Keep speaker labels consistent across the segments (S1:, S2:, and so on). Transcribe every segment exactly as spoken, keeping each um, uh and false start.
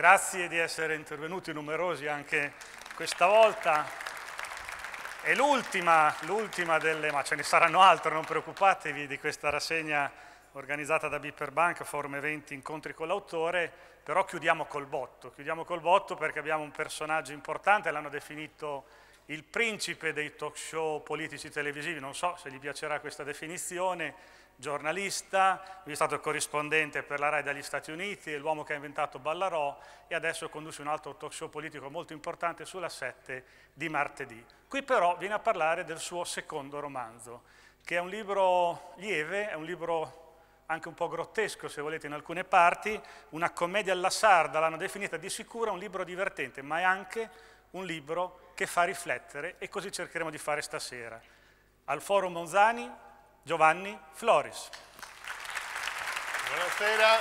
S1: grazie di essere intervenuti numerosi anche questa volta. È l'ultima, l'ultima delle, ma ce ne saranno altre, non preoccupatevi, di questa rassegna organizzata da Bipper Bank, Forum Eventi, Incontri con l'autore, però chiudiamo col botto, chiudiamo col botto perché abbiamo un personaggio importante, l'hanno definito il principe dei talk show politici televisivi, non so se gli piacerà questa definizione, giornalista, lui è stato corrispondente per la RAI dagli Stati Uniti, è l'uomo che ha inventato Ballarò e adesso conduce un altro talk show politico molto importante sulla sette di martedì. Qui però viene a parlare del suo secondo romanzo, che è un libro lieve, è un libro anche un po' grottesco se volete in alcune parti, una commedia alla sarda, l'hanno definita di sicuro un libro divertente, ma è anche un libro che fa riflettere e così cercheremo di fare stasera. Al Forum Monzani, Giovanni Floris.
S2: Buonasera,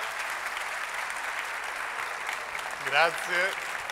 S2: grazie.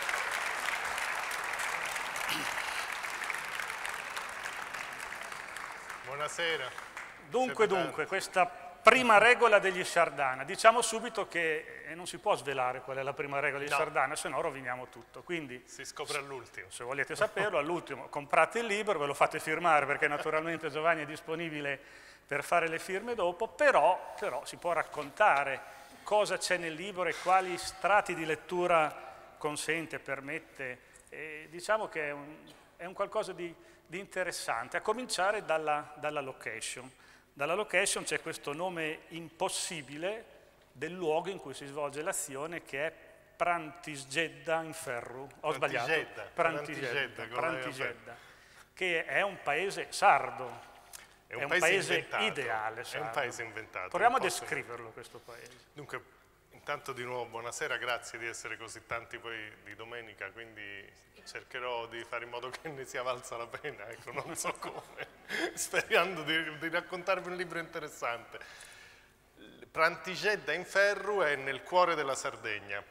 S1: Buonasera. Dunque, dunque, questa prima regola degli Sardana, diciamo subito che non si può svelare qual è la prima regola degli no. Sardana, se no roviniamo tutto. Quindi
S2: si scopre all'ultimo.
S1: Se volete saperlo, all'ultimo comprate il libro, ve lo fate firmare perché naturalmente Giovanni è disponibile per fare le firme dopo, però, però si può raccontare cosa c'è nel libro e quali strati di lettura consente, permette. E diciamo che è un, è un qualcosa di, di interessante, a cominciare dalla, dalla location. Dalla location c'è questo nome impossibile del luogo in cui si svolge l'azione, che è Prantisjedda in Ferru. Ho sbagliato? Prantisjedda, Prantisjedda, che è un paese sardo.
S2: È un,
S1: è un
S2: paese,
S1: paese ideale,
S2: sardo. È un paese inventato.
S1: Proviamo a descriverlo questo paese.
S2: Dunque, intanto di nuovo buonasera, grazie di essere così tanti poi di domenica, quindi cercherò di fare in modo che ne sia valsa la pena, ecco, non so come, sperando di, di raccontarvi un libro interessante. Prantisjedda in Ferru è nel cuore della Sardegna.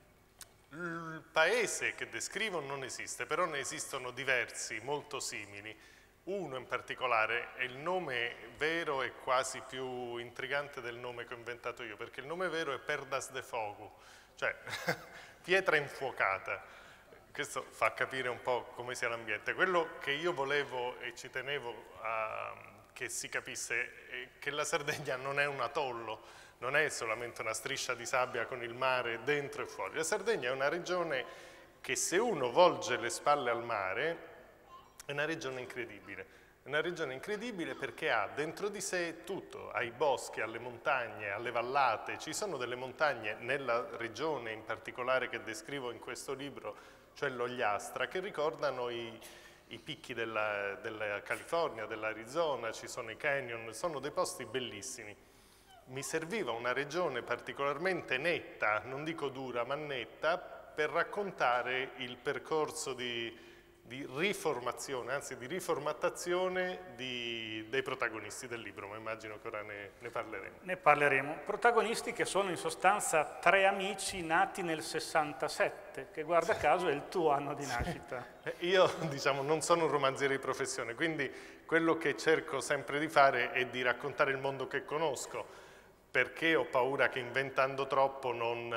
S2: Il paese che descrivo non esiste, però ne esistono diversi, molto simili. Uno in particolare, è il nome vero e quasi più intrigante del nome che ho inventato io, perché il nome vero è Perdas de Fogu, cioè pietra infuocata. Questo fa capire un po' come sia l'ambiente. Quello che io volevo e ci tenevo a che si capisse è che la Sardegna non è un atollo, non è solamente una striscia di sabbia con il mare dentro e fuori. La Sardegna è una regione che, se uno volge le spalle al mare, è una regione incredibile. È una regione incredibile perché ha dentro di sé tutto, ai boschi, alle montagne, alle vallate. Ci sono delle montagne nella regione in particolare che descrivo in questo libro, cioè l'Ogliastra, che ricordano i, i picchi della, della California, dell'Arizona, ci sono i canyon, sono dei posti bellissimi. Mi serviva una regione particolarmente netta, non dico dura, ma netta, per raccontare il percorso di di riformazione, anzi di riformattazione di, dei protagonisti del libro, ma immagino che ora ne, ne parleremo.
S1: Ne parleremo. Protagonisti che sono in sostanza tre amici nati nel sessantasette, che guarda caso è il tuo anno di nascita.
S2: Io, diciamo, non sono un romanziere di professione, quindi quello che cerco sempre di fare è di raccontare il mondo che conosco, perché ho paura che inventando troppo non,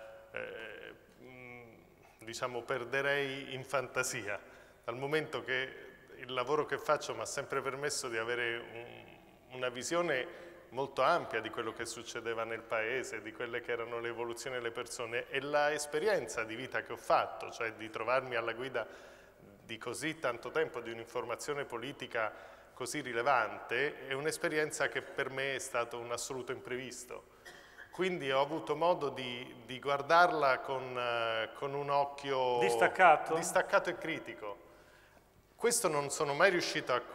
S2: eh, diciamo, perderei in fantasia. Dal momento che il lavoro che faccio mi ha sempre permesso di avere un, una visione molto ampia di quello che succedeva nel paese, di quelle che erano le evoluzioni delle persone, e l'esperienza di vita che ho fatto, cioè di trovarmi alla guida di così tanto tempo di un'informazione politica così rilevante, è un'esperienza che per me è stato un assoluto imprevisto. Quindi ho avuto modo di, di guardarla con, uh, con un occhio
S1: distaccato?
S2: distaccato e critico. Questo non sono mai riuscito a,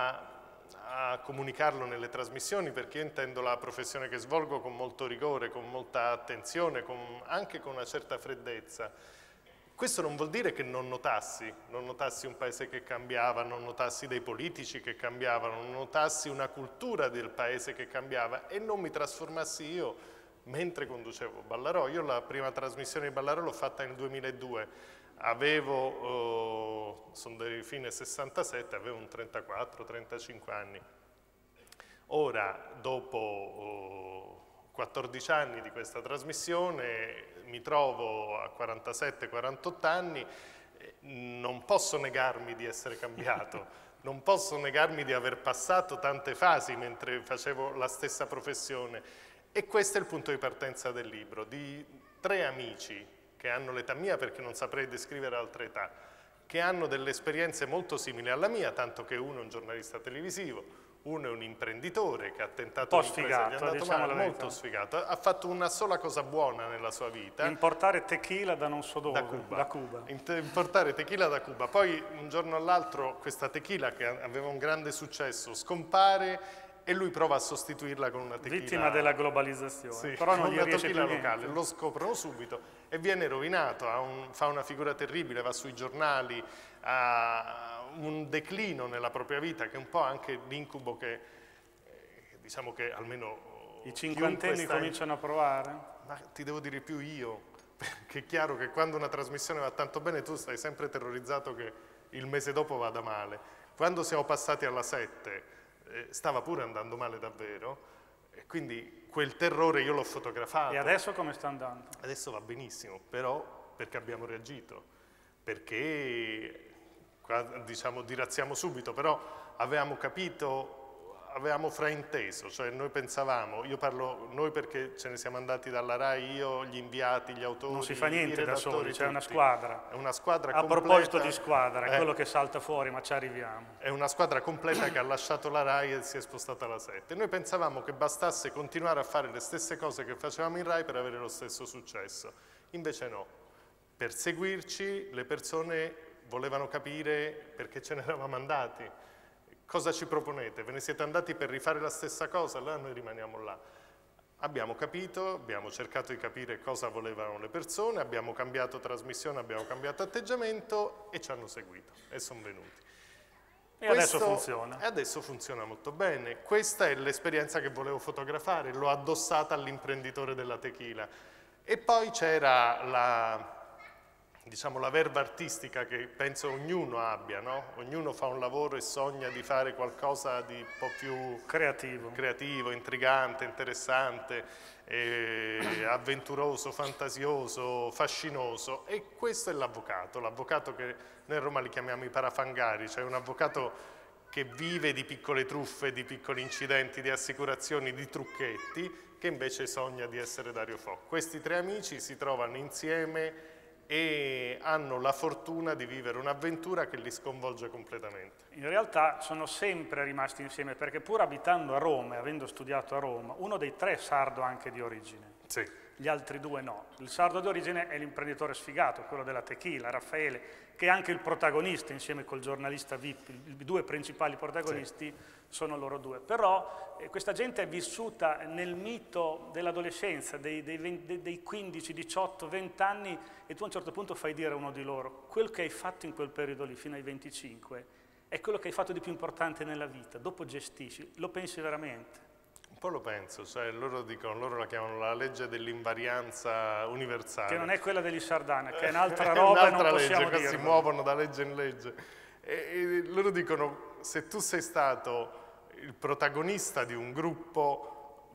S2: a, a comunicarlo nelle trasmissioni, perché io intendo la professione che svolgo con molto rigore, con molta attenzione, con, anche con una certa freddezza. Questo non vuol dire che non notassi, non notassi un paese che cambiava, non notassi dei politici che cambiavano, non notassi una cultura del paese che cambiava e non mi trasformassi io mentre conducevo Ballarò. Io la prima trasmissione di Ballarò l'ho fatta nel duemiladue. Avevo, oh, sono del fine sessantasette, avevo un trentaquattro trentacinque anni. Ora, dopo oh, quattordici anni di questa trasmissione, mi trovo a quarantasette quarantotto anni, non posso negarmi di essere cambiato, non posso negarmi di aver passato tante fasi mentre facevo la stessa professione. E questo è il punto di partenza del libro, di tre amici che hanno l'età mia, perché non saprei descrivere altre età, che hanno delle esperienze molto simili alla mia, tanto che uno è un giornalista televisivo, uno è un imprenditore che ha tentato un'impresa, gli è andato
S1: diciamo
S2: male, molto sfigato, ha fatto una sola cosa buona nella sua vita.
S1: Importare tequila da non so dove,
S2: da Cuba.
S1: da Cuba.
S2: Importare tequila da Cuba. Poi un giorno all'altro questa tequila, che aveva un grande successo, scompare e lui prova a sostituirla con una tequila...
S1: Vittima della globalizzazione,
S2: sì,
S1: però non gli
S2: una
S1: riesce
S2: tequila
S1: più
S2: locale.
S1: niente.
S2: Lo scoprono subito e viene rovinato, ha un, fa una figura terribile, va sui giornali, ha un declino nella propria vita, che è un po' anche l'incubo che, eh, diciamo che almeno...
S1: I cinquantenni cominciano a provare?
S2: Ma ti devo dire più io, perché è chiaro che quando una trasmissione va tanto bene tu stai sempre terrorizzato che il mese dopo vada male. Quando siamo passati alla sette... stava pure andando male davvero, e quindi quel terrore io l'ho fotografato.
S1: E adesso come sta andando?
S2: Adesso va benissimo, però perché abbiamo reagito, perché, diciamo, dirazziamo subito, però avevamo capito, avevamo frainteso, cioè noi pensavamo, io parlo noi perché ce ne siamo andati dalla RAI, io, gli inviati, gli autori,
S1: non si fa niente da soli, c'è una
S2: tutti.
S1: squadra.
S2: È una squadra
S1: A
S2: completa.
S1: proposito di squadra, è
S2: eh,
S1: quello che salta fuori, ma ci arriviamo.
S2: È una squadra completa che ha lasciato la RAI e si è spostata alla sette. Noi pensavamo che bastasse continuare a fare le stesse cose che facevamo in RAI per avere lo stesso successo. Invece no. Per seguirci le persone volevano capire perché ce ne eravamo andati. Cosa ci proponete? Ve ne siete andati per rifare la stessa cosa? Allora noi rimaniamo là. Abbiamo capito, abbiamo cercato di capire cosa volevano le persone, abbiamo cambiato trasmissione, abbiamo cambiato atteggiamento e ci hanno seguito e sono venuti.
S1: E
S2: Questo,
S1: adesso funziona.
S2: E adesso funziona molto bene. Questa è l'esperienza che volevo fotografare, l'ho addossata all'imprenditore della tequila. E poi c'era la... diciamo la verba artistica che penso ognuno abbia, no? Ognuno fa un lavoro e sogna di fare qualcosa di un po' più
S1: creativo,
S2: creativo intrigante, interessante, eh, avventuroso, fantasioso, fascinoso, e questo è l'avvocato, l'avvocato che noi a Roma li chiamiamo i parafangari, cioè un avvocato che vive di piccole truffe, di piccoli incidenti, di assicurazioni, di trucchetti, che invece sogna di essere Dario Fo. Questi tre amici si trovano insieme e hanno la fortuna di vivere un'avventura che li sconvolge completamente.
S1: In realtà sono sempre rimasti insieme, perché pur abitando a Roma e avendo studiato a Roma, uno dei tre è sardo anche di origine.
S2: Sì.
S1: Gli altri due no. Il sardo di origine è l'imprenditore sfigato, quello della tequila, Raffaele, che è anche il protagonista insieme col giornalista V I P, i due principali protagonisti sì. sono loro due. Però eh, questa gente è vissuta nel mito dell'adolescenza, dei, dei, dei quindici, diciotto, venti anni, e tu a un certo punto fai dire a uno di loro: quel che hai fatto in quel periodo lì, fino ai venticinque, è quello che hai fatto di più importante nella vita, dopo gestisci, lo pensi veramente?
S2: Un po' lo penso, cioè loro dicono, loro la chiamano la legge dell'invarianza universale.
S1: Che non è quella degli Sardana, che è un'altra roba, è un'altra
S2: non
S1: legge,
S2: che si muovono da legge in legge. E, e loro dicono, se tu sei stato il protagonista di un gruppo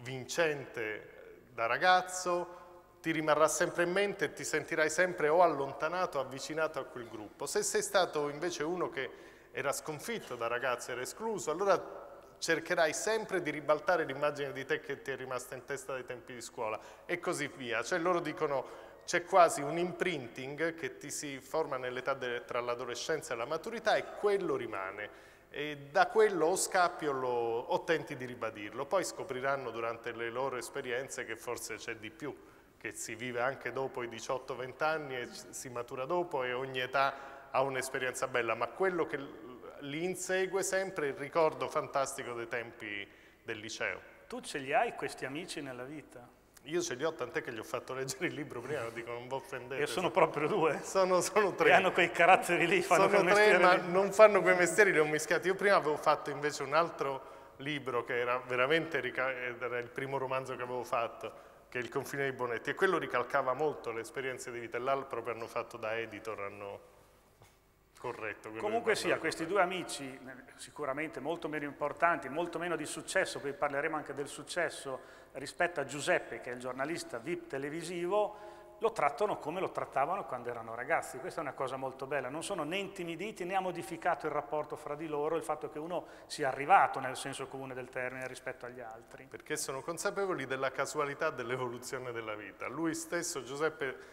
S2: vincente da ragazzo, ti rimarrà sempre in mente e ti sentirai sempre o allontanato o avvicinato a quel gruppo. Se sei stato invece uno che era sconfitto da ragazzo, era escluso, allora cercherai sempre di ribaltare l'immagine di te che ti è rimasta in testa dai tempi di scuola e così via. Cioè loro dicono c'è quasi un imprinting che ti si forma nell'età tra l'adolescenza e la maturità e quello rimane. E da quello o scappi o, lo, o tenti di ribadirlo. Poi scopriranno durante le loro esperienze che forse c'è di più, che si vive anche dopo i diciotto venti anni e si matura dopo e ogni età ha un'esperienza bella, ma quello che li insegue sempre il ricordo fantastico dei tempi del liceo.
S1: Tu ce li hai questi amici nella vita?
S2: Io ce li ho, tant'è che gli ho fatto leggere il libro prima, lo dico, non vi offendete.
S1: E sono proprio due?
S2: Sono, sono tre.
S1: E hanno quei caratteri lì, fanno
S2: sono
S1: quel
S2: tre, ma
S1: lì.
S2: non fanno quei mestieri, li ho mischiati. Io prima avevo fatto invece un altro libro che era veramente, era il primo romanzo che avevo fatto, che è Il confine dei Bonetti, e quello ricalcava molto le esperienze di vita, e là proprio hanno fatto da editor, hanno... Corretto.
S1: Comunque sia, questi due amici, sicuramente molto meno importanti, molto meno di successo, poi parleremo anche del successo rispetto a Giuseppe, che è il giornalista V I P televisivo, lo trattano come lo trattavano quando erano ragazzi. Questa è una cosa molto bella, non sono né intimiditi né ha modificato il rapporto fra di loro il fatto che uno sia arrivato nel senso comune del termine rispetto agli altri.
S2: Perché sono consapevoli della casualità dell'evoluzione della vita. Lui stesso, Giuseppe,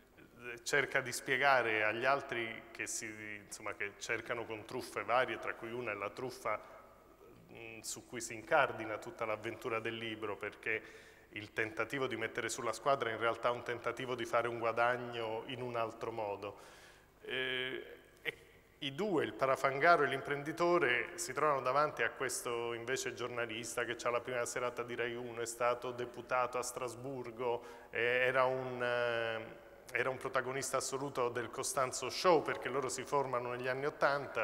S2: cerca di spiegare agli altri che, si, insomma, che cercano con truffe varie, tra cui una è la truffa mh, su cui si incardina tutta l'avventura del libro, perché il tentativo di mettere sulla squadra è in realtà un tentativo di fare un guadagno in un altro modo. Eh, e i due, il parafangaro e l'imprenditore, si trovano davanti a questo invece giornalista che ha la prima serata di Rai uno, è stato deputato a Strasburgo, eh, era un... Eh, era un protagonista assoluto del Costanzo Show, perché loro si formano negli anni Ottanta,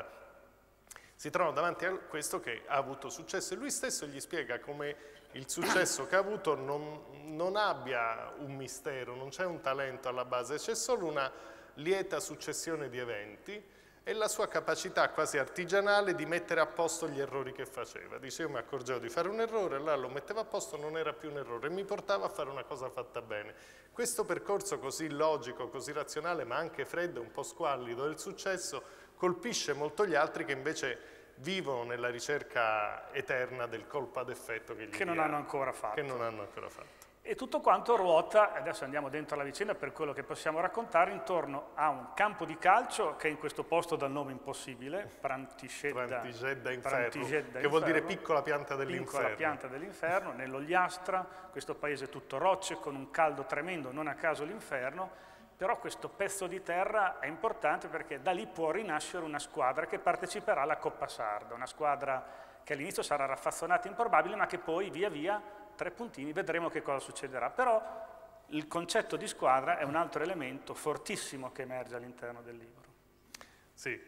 S2: si trovano davanti a questo che ha avuto successo e lui stesso gli spiega come il successo che ha avuto non, non abbia un mistero, non c'è un talento alla base, c'è solo una lieta successione di eventi e la sua capacità quasi artigianale di mettere a posto gli errori che faceva. Dice, io mi accorgevo di fare un errore, allora lo mettevo a posto, non era più un errore e mi portava a fare una cosa fatta bene. Questo percorso così logico, così razionale, ma anche freddo, un po' squallido del successo, colpisce molto gli altri che invece vivono nella ricerca eterna del colpo ad effetto che gli
S1: che non hanno ancora fatto.
S2: Che non hanno ancora fatto.
S1: E tutto quanto ruota, adesso andiamo dentro la vicenda per quello che possiamo raccontare, intorno a un campo di calcio che è in questo posto dal nome impossibile, Prantišeda,
S2: Prantišeda Inferno,
S1: Prantišeda
S2: che vuol dire
S1: Inferno,
S2: piccola pianta dell'inferno.
S1: Piccola pianta dell'inferno, nell'Ogliastra, questo paese tutto rocce, con un caldo tremendo, non a caso l'inferno, però questo pezzo di terra è importante perché da lì può rinascere una squadra che parteciperà alla Coppa Sarda, una squadra che all'inizio sarà raffazzonata e improbabile, ma che poi via via tre puntini, vedremo che cosa succederà. Però il concetto di squadra è un altro elemento fortissimo che emerge all'interno del libro.
S2: Sì,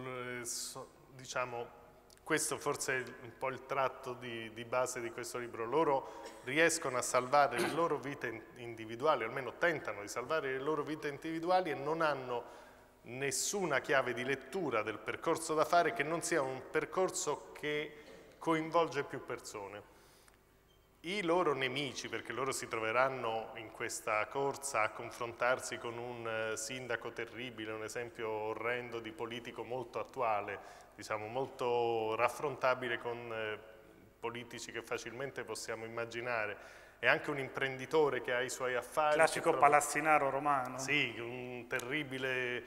S2: diciamo, questo forse è un po' il tratto di, di base di questo libro. Loro riescono a salvare le loro vite individuali, almeno tentano di salvare le loro vite individuali e non hanno nessuna chiave di lettura del percorso da fare che non sia un percorso che coinvolge più persone. I loro nemici, perché loro si troveranno in questa corsa a confrontarsi con un sindaco terribile, un esempio orrendo di politico molto attuale, diciamo molto raffrontabile con eh, politici che facilmente possiamo immaginare, e anche un imprenditore che ha i suoi affari.
S1: Classico
S2: trova...
S1: palazzinaro romano.
S2: Sì, un terribile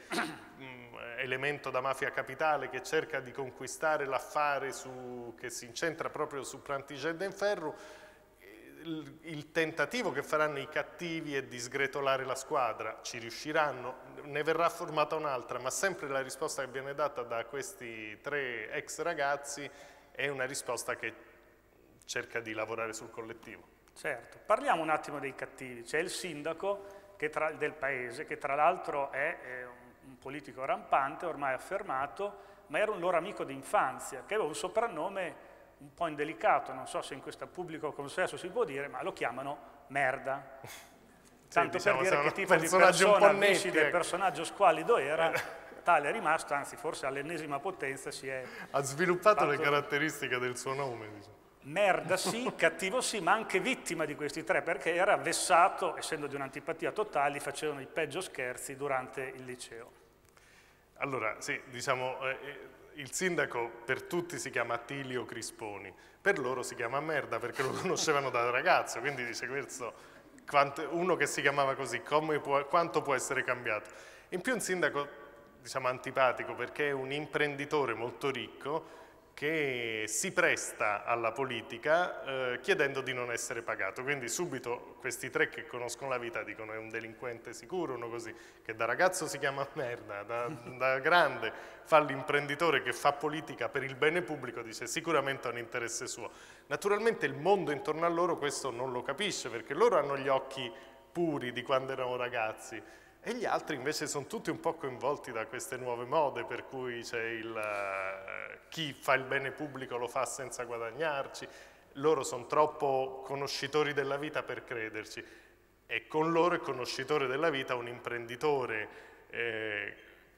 S2: elemento da mafia capitale che cerca di conquistare l'affare che si incentra proprio su Prantišeda Inferno. Il, il tentativo che faranno i cattivi è di sgretolare la squadra, ci riusciranno, ne verrà formata un'altra, ma sempre la risposta che viene data da questi tre ex ragazzi è una risposta che cerca di lavorare sul collettivo.
S1: Certo, parliamo un attimo dei cattivi. C'è il sindaco che tra, del paese, che tra l'altro è, è un politico rampante, ormai affermato, ma era un loro amico di infanzia, che aveva un soprannome un po' indelicato, non so se in questo pubblico consesso si può dire, ma lo chiamano merda. Tanto
S2: sì, diciamo,
S1: per dire che tipo di
S2: persona
S1: viscido e personaggio squallido era, tale è rimasto, anzi forse all'ennesima potenza si è...
S2: Ha sviluppato le caratteristiche del suo nome. Diciamo.
S1: Merda sì, cattivo sì, ma anche vittima di questi tre, perché era vessato, essendo di un'antipatia totale, facevano i peggio scherzi durante il liceo.
S2: Allora, sì, diciamo... Eh, il sindaco per tutti si chiama Attilio Crisponi, per loro si chiama merda perché lo conoscevano da ragazzo, quindi dice questo, uno che si chiamava così, come può, quanto può essere cambiato? In più un sindaco, diciamo, antipatico perché è un imprenditore molto ricco che si presta alla politica eh, chiedendo di non essere pagato, quindi subito questi tre che conoscono la vita dicono è un delinquente sicuro, uno così, che da ragazzo si chiama merda, da, da grande fa l'imprenditore che fa politica per il bene pubblico, dice sicuramente è un interesse suo. Naturalmente il mondo intorno a loro questo non lo capisce perché loro hanno gli occhi puri di quando erano ragazzi e gli altri invece sono tutti un po' coinvolti da queste nuove mode per cui c'è il uh, chi fa il bene pubblico lo fa senza guadagnarci, loro sono troppo conoscitori della vita per crederci e con loro è conoscitore della vita un imprenditore eh,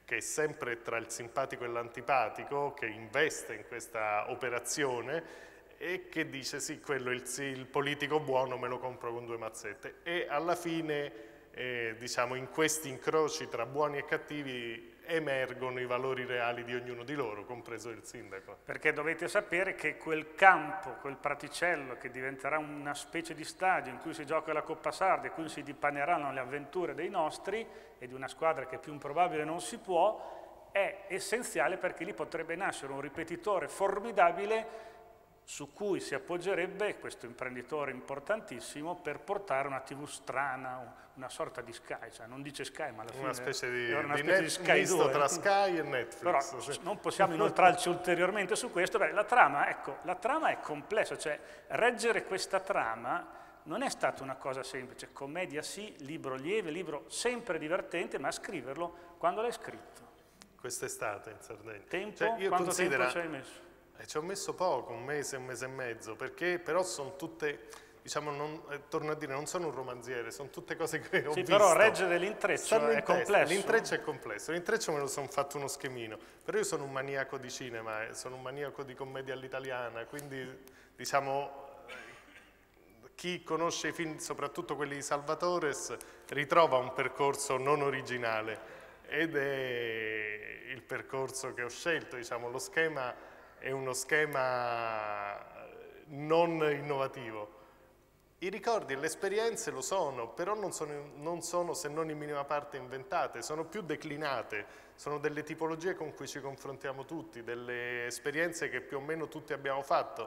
S2: che è sempre tra il simpatico e l'antipatico, che investe in questa operazione e che dice sì, quello è il, sì, il politico buono, me lo compro con due mazzette. E alla fine, eh, diciamo, in questi incroci tra buoni e cattivi emergono i valori reali di ognuno di loro, compreso il sindaco.
S1: Perché dovete sapere che quel campo, quel praticello che diventerà una specie di stadio in cui si gioca la Coppa Sarda, in cui si dipaneranno le avventure dei nostri e di una squadra che più improbabile non si può, è essenziale perché lì potrebbe nascere un ripetitore formidabile su cui si appoggerebbe questo imprenditore importantissimo per portare una tivù strana, una sorta di Sky, cioè non dice Sky ma alla fine
S2: una specie di,
S1: è una
S2: di,
S1: specie
S2: net,
S1: di Sky
S2: misto
S1: due.
S2: Tra Sky e Netflix.
S1: Però
S2: sì.
S1: non possiamo inoltrarci ulteriormente su questo. Beh, la trama, ecco, la trama è complessa, cioè reggere questa trama non è stata una cosa semplice, commedia sì, libro lieve, libro sempre divertente, ma scriverlo quando l'hai scritto.
S2: Quest'estate in Sardegna.
S1: Tempo?
S2: Cioè, io
S1: Quanto
S2: considera...
S1: tempo ci hai messo?
S2: Eh, ci ho messo poco, un mese, un mese e mezzo, perché però sono tutte, diciamo, non, eh, torno a dire, non sono un romanziere, sono tutte cose che ho
S1: sì,
S2: visto.
S1: Però reggere l'intreccio è complesso.
S2: L'intreccio è complesso, l'intreccio me lo sono fatto uno schemino, però io sono un maniaco di cinema, eh, sono un maniaco di commedia all'italiana, quindi diciamo chi conosce i film, soprattutto quelli di Salvatores, ritrova un percorso non originale ed è il percorso che ho scelto, diciamo, lo schema è uno schema non innovativo. I ricordi e le esperienze lo sono, però non sono, non sono se non in minima parte inventate, sono più declinate, sono delle tipologie con cui ci confrontiamo tutti, delle esperienze che più o meno tutti abbiamo fatto.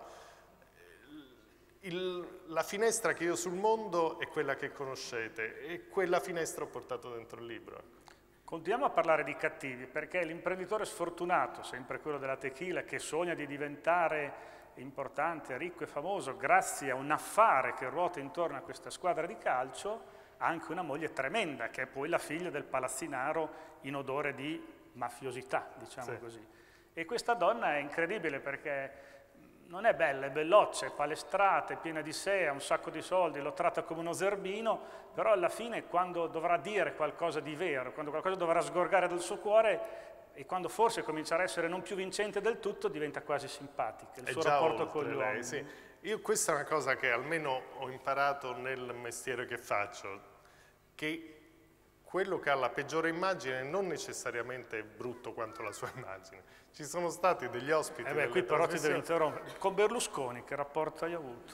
S2: Il, la finestra che io ho sul mondo è quella che conoscete e quella finestra ho portato dentro il libro.
S1: Continuiamo a parlare di cattivi, perché l'imprenditore sfortunato, sempre quello della tequila, che sogna di diventare importante, ricco e famoso grazie a un affare che ruota intorno a questa squadra di calcio, ha anche una moglie tremenda, che è poi la figlia del palazzinaro in odore di mafiosità, diciamo sì. così. E questa donna è incredibile perché non è bella, è belloccia, è palestrata, è piena di sé, ha un sacco di soldi, lo tratta come uno zerbino, però alla fine quando dovrà dire qualcosa di vero, quando qualcosa dovrà sgorgare dal suo cuore e quando forse comincerà a essere non più vincente del tutto, diventa quasi simpatica. Il
S2: è
S1: suo
S2: già
S1: rapporto con gli
S2: lei,
S1: uomini.
S2: Sì. Io questa è una cosa che almeno ho imparato nel mestiere che faccio, che quello che ha la peggiore immagine non necessariamente è brutto quanto la sua immagine. Ci sono stati degli ospiti.
S1: Eh beh, qui però ti devo interrompere. Con Berlusconi, che rapporto hai avuto?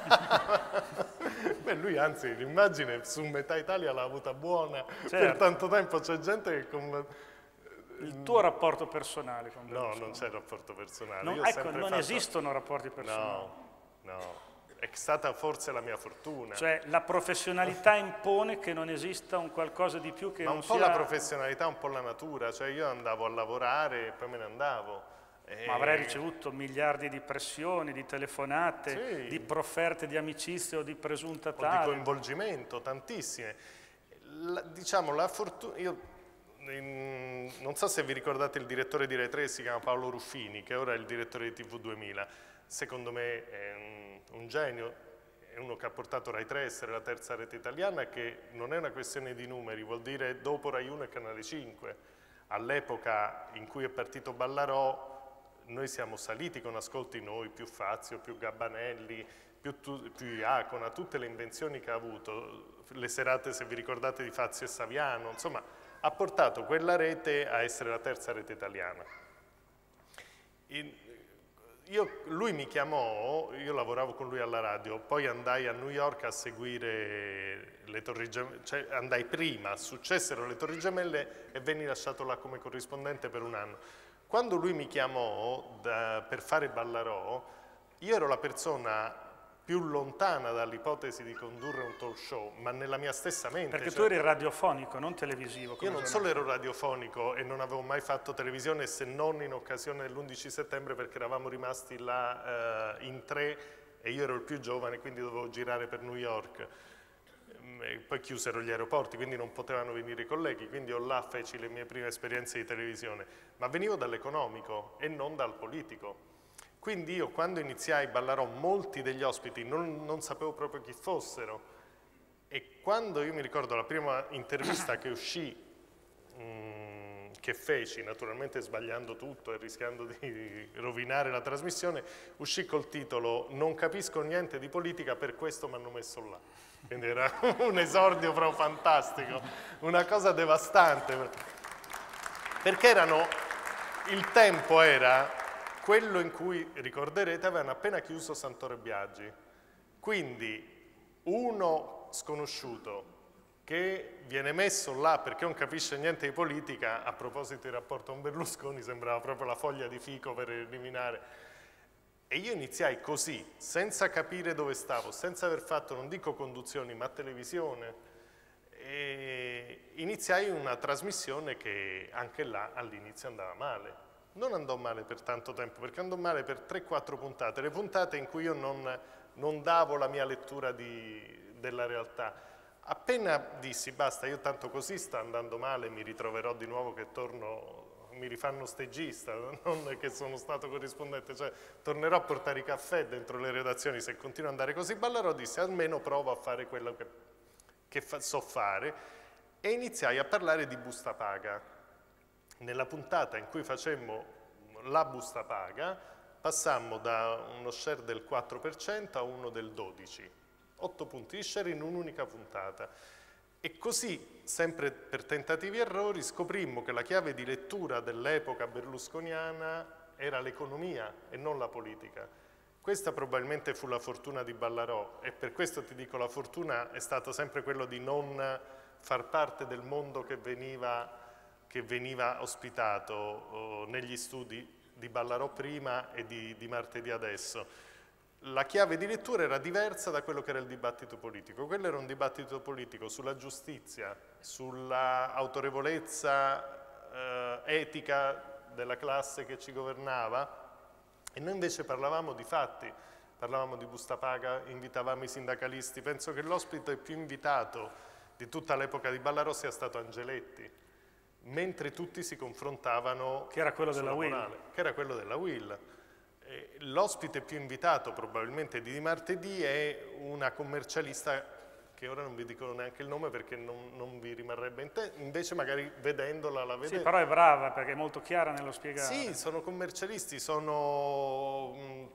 S2: Beh, lui anzi l'immagine su metà Italia l'ha avuta buona.
S1: Certo.
S2: Per tanto tempo c'è gente che... Con...
S1: Il tuo rapporto personale con Berlusconi?
S2: No, non c'è rapporto personale.
S1: No,
S2: Io
S1: ecco, non
S2: fatto...
S1: esistono rapporti personali.
S2: No, no. È stata forse la mia fortuna.
S1: Cioè la professionalità impone che non esista un qualcosa di più che
S2: Ma
S1: non
S2: un po'
S1: sia...
S2: la professionalità, un po' la natura, cioè io andavo a lavorare e poi me ne andavo. E...
S1: Ma avrei ricevuto miliardi di pressioni, di telefonate,
S2: sì.
S1: di profferte di amicizia o di presunta
S2: o
S1: tale.
S2: di coinvolgimento, tantissime. La, diciamo, la fortuna... Io in, non so se vi ricordate il direttore di Rai tre, si chiama Paolo Ruffini, che ora è il direttore di T V duemila. Secondo me è un, un genio, è uno che ha portato Rai tre a essere la terza rete italiana, che non è una questione di numeri, vuol dire dopo Rai uno e Canale cinque. All'epoca in cui è partito Ballarò, noi siamo saliti con ascolti noi, più Fazio, più Gabbanelli, più, tu, più Iacona, tutte le invenzioni che ha avuto, le serate, se vi ricordate, di Fazio e Saviano, insomma, ha portato quella rete a essere la terza rete italiana. In, Io, lui mi chiamò, io lavoravo con lui alla radio, poi andai a New York a seguire le Torri Gemelle, cioè andai prima, successero le Torri Gemelle e venni lasciato là come corrispondente per un anno. Quando lui mi chiamò da, per fare Ballarò, io ero la persona più lontana dall'ipotesi di condurre un talk show, ma nella mia stessa mente.
S1: Perché
S2: cioè,
S1: tu eri radiofonico, non televisivo.
S2: Io non solo ero radiofonico e non avevo mai fatto televisione, se non in occasione dell'undici settembre, perché eravamo rimasti là eh, in tre e io ero il più giovane, quindi dovevo girare per New York. E poi chiusero gli aeroporti, quindi non potevano venire i colleghi, quindi io là feci le mie prime esperienze di televisione, ma venivo dall'economico e non dal politico. Quindi io quando iniziai Ballarò, molti degli ospiti non, non sapevo proprio chi fossero, e quando io mi ricordo la prima intervista che uscì mh, che feci, naturalmente sbagliando tutto e rischiando di rovinare la trasmissione, uscì col titolo "Non capisco niente di politica, per questo mi hanno messo là". Quindi era un esordio proprio fantastico, una cosa devastante, perché erano, il tempo era quello in cui, ricorderete, avevano appena chiuso Santoro e Biagi, quindi uno sconosciuto che viene messo là perché non capisce niente di politica, a proposito di rapporto con Berlusconi, sembrava proprio la foglia di fico per eliminare. E io iniziai così, senza capire dove stavo, senza aver fatto, non dico conduzioni, ma televisione, e iniziai una trasmissione che anche là all'inizio andava male. Non andò male per tanto tempo, perché andò male per tre quattro puntate, le puntate in cui io non, non davo la mia lettura di, della realtà. Appena dissi basta, io tanto così sta andando male, mi ritroverò di nuovo che torno, mi rifanno stegista, non che sono stato corrispondente, cioè tornerò a portare i caffè dentro le redazioni se continuo ad andare così. Ballarò disse almeno provo a fare quello che, che fa, so fare, e iniziai a parlare di busta paga. Nella puntata in cui facemmo la busta paga passammo da uno share del quattro per cento a uno del dodici per cento, otto punti di share in un'unica puntata. E così, sempre per tentativi e errori, scoprimmo che la chiave di lettura dell'epoca berlusconiana era l'economia e non la politica. Questa probabilmente fu la fortuna di Ballarò, e per questo ti dico, la fortuna è stata sempre quello di non far parte del mondo che veniva, che veniva ospitato oh, negli studi di Ballarò prima e di, di Martedì adesso. La chiave di lettura era diversa da quello che era il dibattito politico. Quello era un dibattito politico sulla giustizia, sulla autorevolezza eh, etica della classe che ci governava, e noi invece parlavamo di fatti, parlavamo di busta paga, invitavamo i sindacalisti. Penso che l'ospite più invitato di tutta l'epoca di Ballarò sia stato Angeletti, mentre tutti si confrontavano
S1: che era quello della
S2: morale,
S1: Will.
S2: che era quello della Will. L'ospite più invitato probabilmente di Martedì è una commercialista che ora non vi dico neanche il nome perché non, non vi rimarrebbe in te, invece magari vedendola la vedete.
S1: Sì, però è brava perché è molto chiara nello spiegare.
S2: Sì, sono commercialisti, sono mm,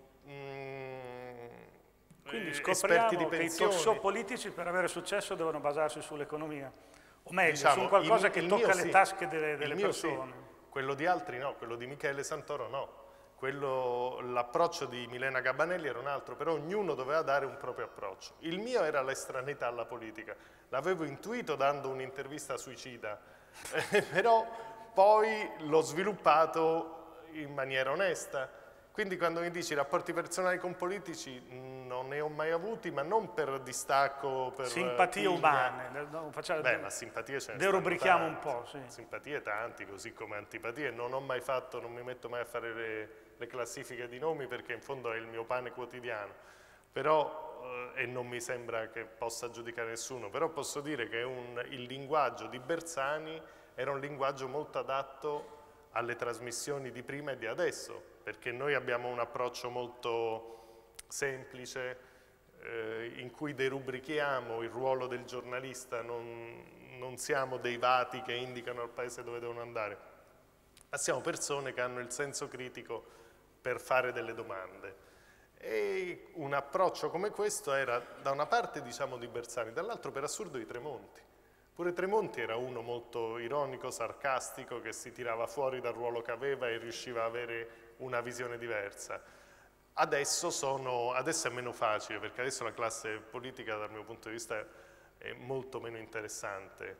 S2: mm,
S1: quindi
S2: esperti di
S1: scopriamo che i
S2: pensioni.
S1: talk show politici per avere successo devono basarsi sull'economia, o meglio,
S2: Diciamo,
S1: su qualcosa
S2: il-
S1: che
S2: il
S1: tocca
S2: mio
S1: le
S2: sì,
S1: tasche delle,
S2: il
S1: delle
S2: mio sì.
S1: persone.
S2: Quello di altri no, quello di Michele Santoro no. L'approccio di Milena Gabanelli era un altro, però ognuno doveva dare un proprio approccio. Il mio era l'estraneità alla politica, l'avevo intuito dando un'intervista suicida, eh, però poi l'ho sviluppato in maniera onesta. Quindi quando mi dici rapporti personali con politici non ne ho mai avuti, ma non per distacco, per
S1: Simpatie
S2: pigna.
S1: umane. No, facciamo,
S2: Beh, ma simpatie ce ne
S1: derubrichiamo
S2: stanno
S1: un
S2: tanti.
S1: po', sì.
S2: Simpatie tanti, così come antipatie. Non ho mai fatto, non mi metto mai a fare le, le classifiche di nomi perché in fondo è il mio pane quotidiano. Però, eh, e non mi sembra che possa giudicare nessuno, però posso dire che un, il linguaggio di Bersani era un linguaggio molto adatto alle trasmissioni di prima e di adesso, perché noi abbiamo un approccio molto semplice, eh, in cui derubrichiamo il ruolo del giornalista, non, non siamo dei vati che indicano al paese dove devono andare, ma siamo persone che hanno il senso critico per fare delle domande. E un approccio come questo era da una parte, diciamo, di Bersani, dall'altro per assurdo di Tremonti. Pure Tremonti era uno molto ironico, sarcastico, che si tirava fuori dal ruolo che aveva e riusciva a avere una visione diversa. Adesso, sono, adesso è meno facile, perché adesso la classe politica dal mio punto di vista è molto meno interessante.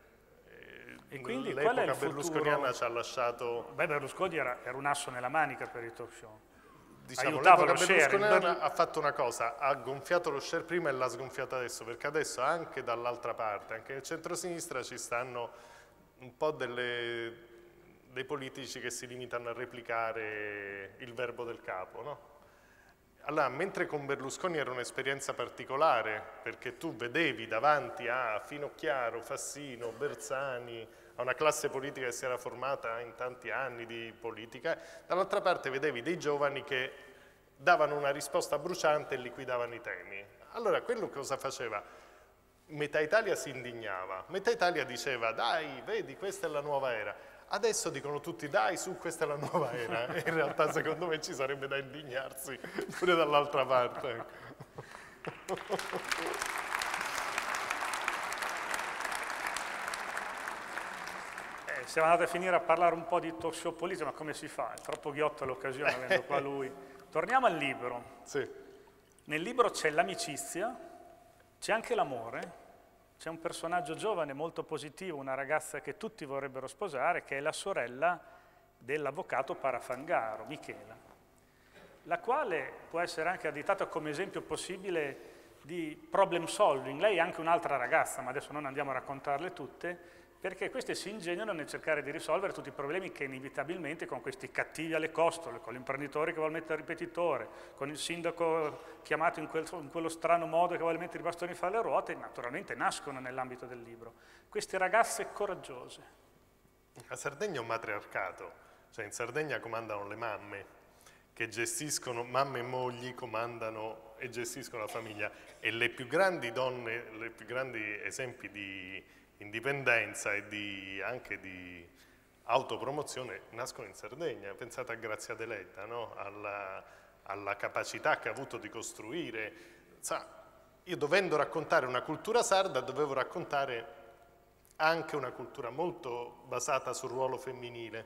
S1: E quindi
S2: l'epoca berlusconiana ci ha lasciato...
S1: Beh, Berlusconi era, era un asso nella manica per i talk show.
S2: Diciamo,
S1: Aiutava
S2: l'epoca
S1: lo share,
S2: berlusconiana
S1: Berlu-
S2: ha fatto una cosa, ha gonfiato lo share prima e l'ha sgonfiato adesso, perché adesso anche dall'altra parte, anche nel centro-sinistra ci stanno un po' delle, dei politici che si limitano a replicare il verbo del capo, no? Allora, mentre con Berlusconi era un'esperienza particolare, perché tu vedevi davanti a Finocchiaro, Fassino, Bersani, a una classe politica che si era formata in tanti anni di politica, dall'altra parte vedevi dei giovani che davano una risposta bruciante e liquidavano i temi. Allora, quello cosa faceva? Metà Italia si indignava, metà Italia diceva, dai, vedi, questa è la nuova era. Adesso dicono tutti, dai, su, questa è la nuova era. E in realtà, secondo me, ci sarebbe da indignarsi pure dall'altra parte.
S1: Eh, siamo andati a finire a parlare un po' di talk show politica, ma come si fa? È troppo ghiotta l'occasione, avendo qua lui. Torniamo al libro.
S2: Sì.
S1: Nel libro c'è l'amicizia, c'è anche l'amore. C'è un personaggio giovane molto positivo, una ragazza che tutti vorrebbero sposare, che è la sorella dell'avvocato Parafangaro, Michela, la quale può essere anche additata come esempio possibile di problem solving. Lei è anche un'altra ragazza, ma adesso non andiamo a raccontarle tutte, perché queste si ingegnano nel cercare di risolvere tutti i problemi che inevitabilmente con questi cattivi alle costole, con l'imprenditore che vuole mettere il ripetitore, con il sindaco chiamato in, quel, in quello strano modo che vuole mettere i bastoni fra le ruote, naturalmente nascono nell'ambito del libro. Queste ragazze coraggiose.
S2: La Sardegna è un matriarcato, cioè in Sardegna comandano le mamme, che gestiscono, mamme e mogli comandano e gestiscono la famiglia, e le più grandi donne, le più grandi esempi di indipendenza e di, anche di autopromozione nascono in Sardegna. Pensate a Grazia Deledda, no? alla, alla capacità che ha avuto di costruire. Sa, io dovendo raccontare una cultura sarda dovevo raccontare anche una cultura molto basata sul ruolo femminile.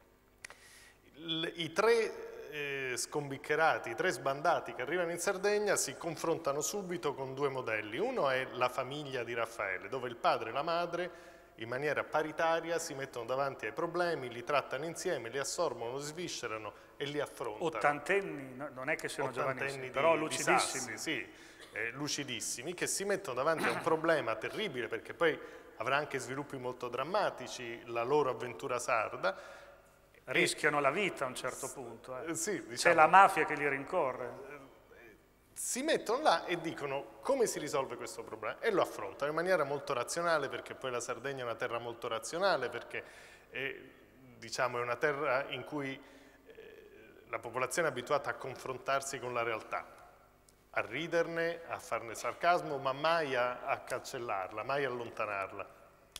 S2: I tre eh, scombiccherati, i tre sbandati che arrivano in Sardegna si confrontano subito con due modelli. Uno è la famiglia di Raffaele, dove il padre e la madre in maniera paritaria si mettono davanti ai problemi, li trattano insieme, li assorbono, li sviscerano e li affrontano.
S1: Ottantenni, no, non è che siano giovanissimi,
S2: di,
S1: però lucidissimi.
S2: Di sassi, sì, eh, lucidissimi, che si mettono davanti a un problema terribile, perché poi avrà anche sviluppi molto drammatici la loro avventura sarda.
S1: Rischiano la vita a un certo punto. Eh.
S2: Sì, diciamo,
S1: c'è la mafia che li rincorre.
S2: Si mettono là e dicono come si risolve questo problema e lo affrontano in maniera molto razionale, perché poi la Sardegna è una terra molto razionale, perché è, diciamo, è una terra in cui eh, la popolazione è abituata a confrontarsi con la realtà, a riderne, a farne sarcasmo, ma mai a, a cancellarla, mai a allontanarla.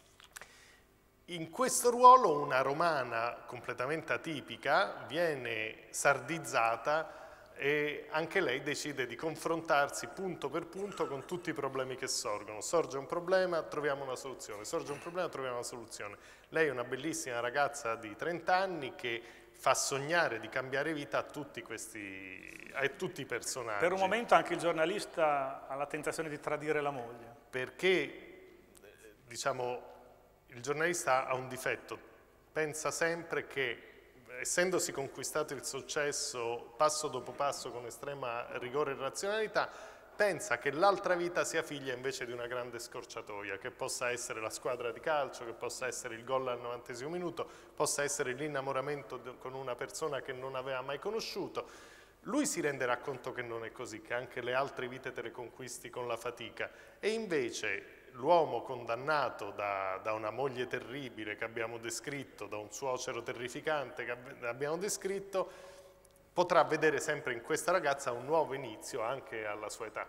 S2: In questo ruolo una romana completamente atipica viene sardizzata e anche lei decide di confrontarsi punto per punto con tutti i problemi che sorgono. Sorge un problema, troviamo una soluzione, sorge un problema, troviamo una soluzione. Lei è una bellissima ragazza di trenta anni che fa sognare di cambiare vita a tutti questi, a tutti i personaggi.
S1: Per un momento anche il giornalista ha la tentazione di tradire la moglie.
S2: Perché, diciamo, il giornalista ha un difetto, pensa sempre che, essendosi conquistato il successo passo dopo passo con estrema rigore e razionalità, pensa che l'altra vita sia figlia invece di una grande scorciatoia, che possa essere la squadra di calcio, che possa essere il gol al novantesimo minuto, possa essere l'innamoramento con una persona che non aveva mai conosciuto. Lui si renderà conto che non è così, che anche le altre vite te le conquisti con la fatica, e invece l'uomo condannato da, da una moglie terribile che abbiamo descritto, da un suocero terrificante che abbiamo descritto, potrà vedere sempre in questa ragazza un nuovo inizio anche alla sua età.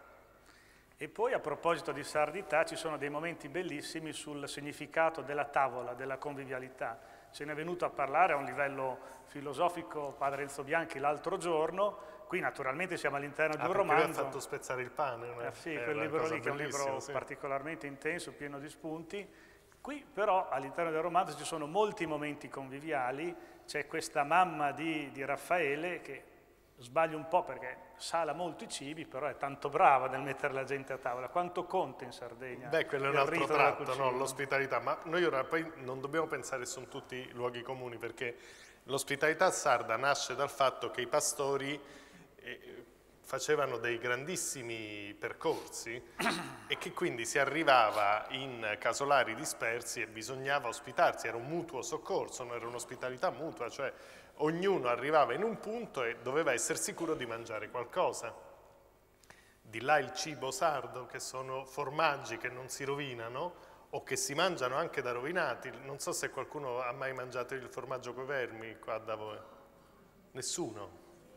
S1: E poi, a proposito di sardità, ci sono dei momenti bellissimi sul significato della tavola, della convivialità. Ce ne è venuto a parlare a un livello filosofico padre Enzo Bianchi l'altro giorno. Qui naturalmente siamo all'interno di
S2: ah,
S1: un romanzo.
S2: Lui ha fatto spezzare il pane.
S1: Eh sì, quel libro lì che è un libro sì. particolarmente intenso, pieno di spunti. Qui però all'interno del romanzo ci sono molti momenti conviviali. C'è questa mamma di, di Raffaele che sbaglia un po' perché sala molto i cibi, però è tanto brava nel mettere la gente a tavola. Quanto conta in Sardegna?
S2: Beh, quello è un altro tratto, no? L'ospitalità. Ma noi ora poi non dobbiamo pensare che sono tutti luoghi comuni, perché l'ospitalità sarda nasce dal fatto che i pastori eh, facevano dei grandissimi percorsi e che quindi si arrivava in casolari dispersi e bisognava ospitarsi, era un mutuo soccorso, non era un'ospitalità mutua, cioè ognuno arrivava in un punto e doveva essere sicuro di mangiare qualcosa. Di là il cibo sardo, che sono formaggi che non si rovinano o che si mangiano anche da rovinati. Non so se qualcuno ha mai mangiato il formaggio coi vermi qua da voi. Nessuno.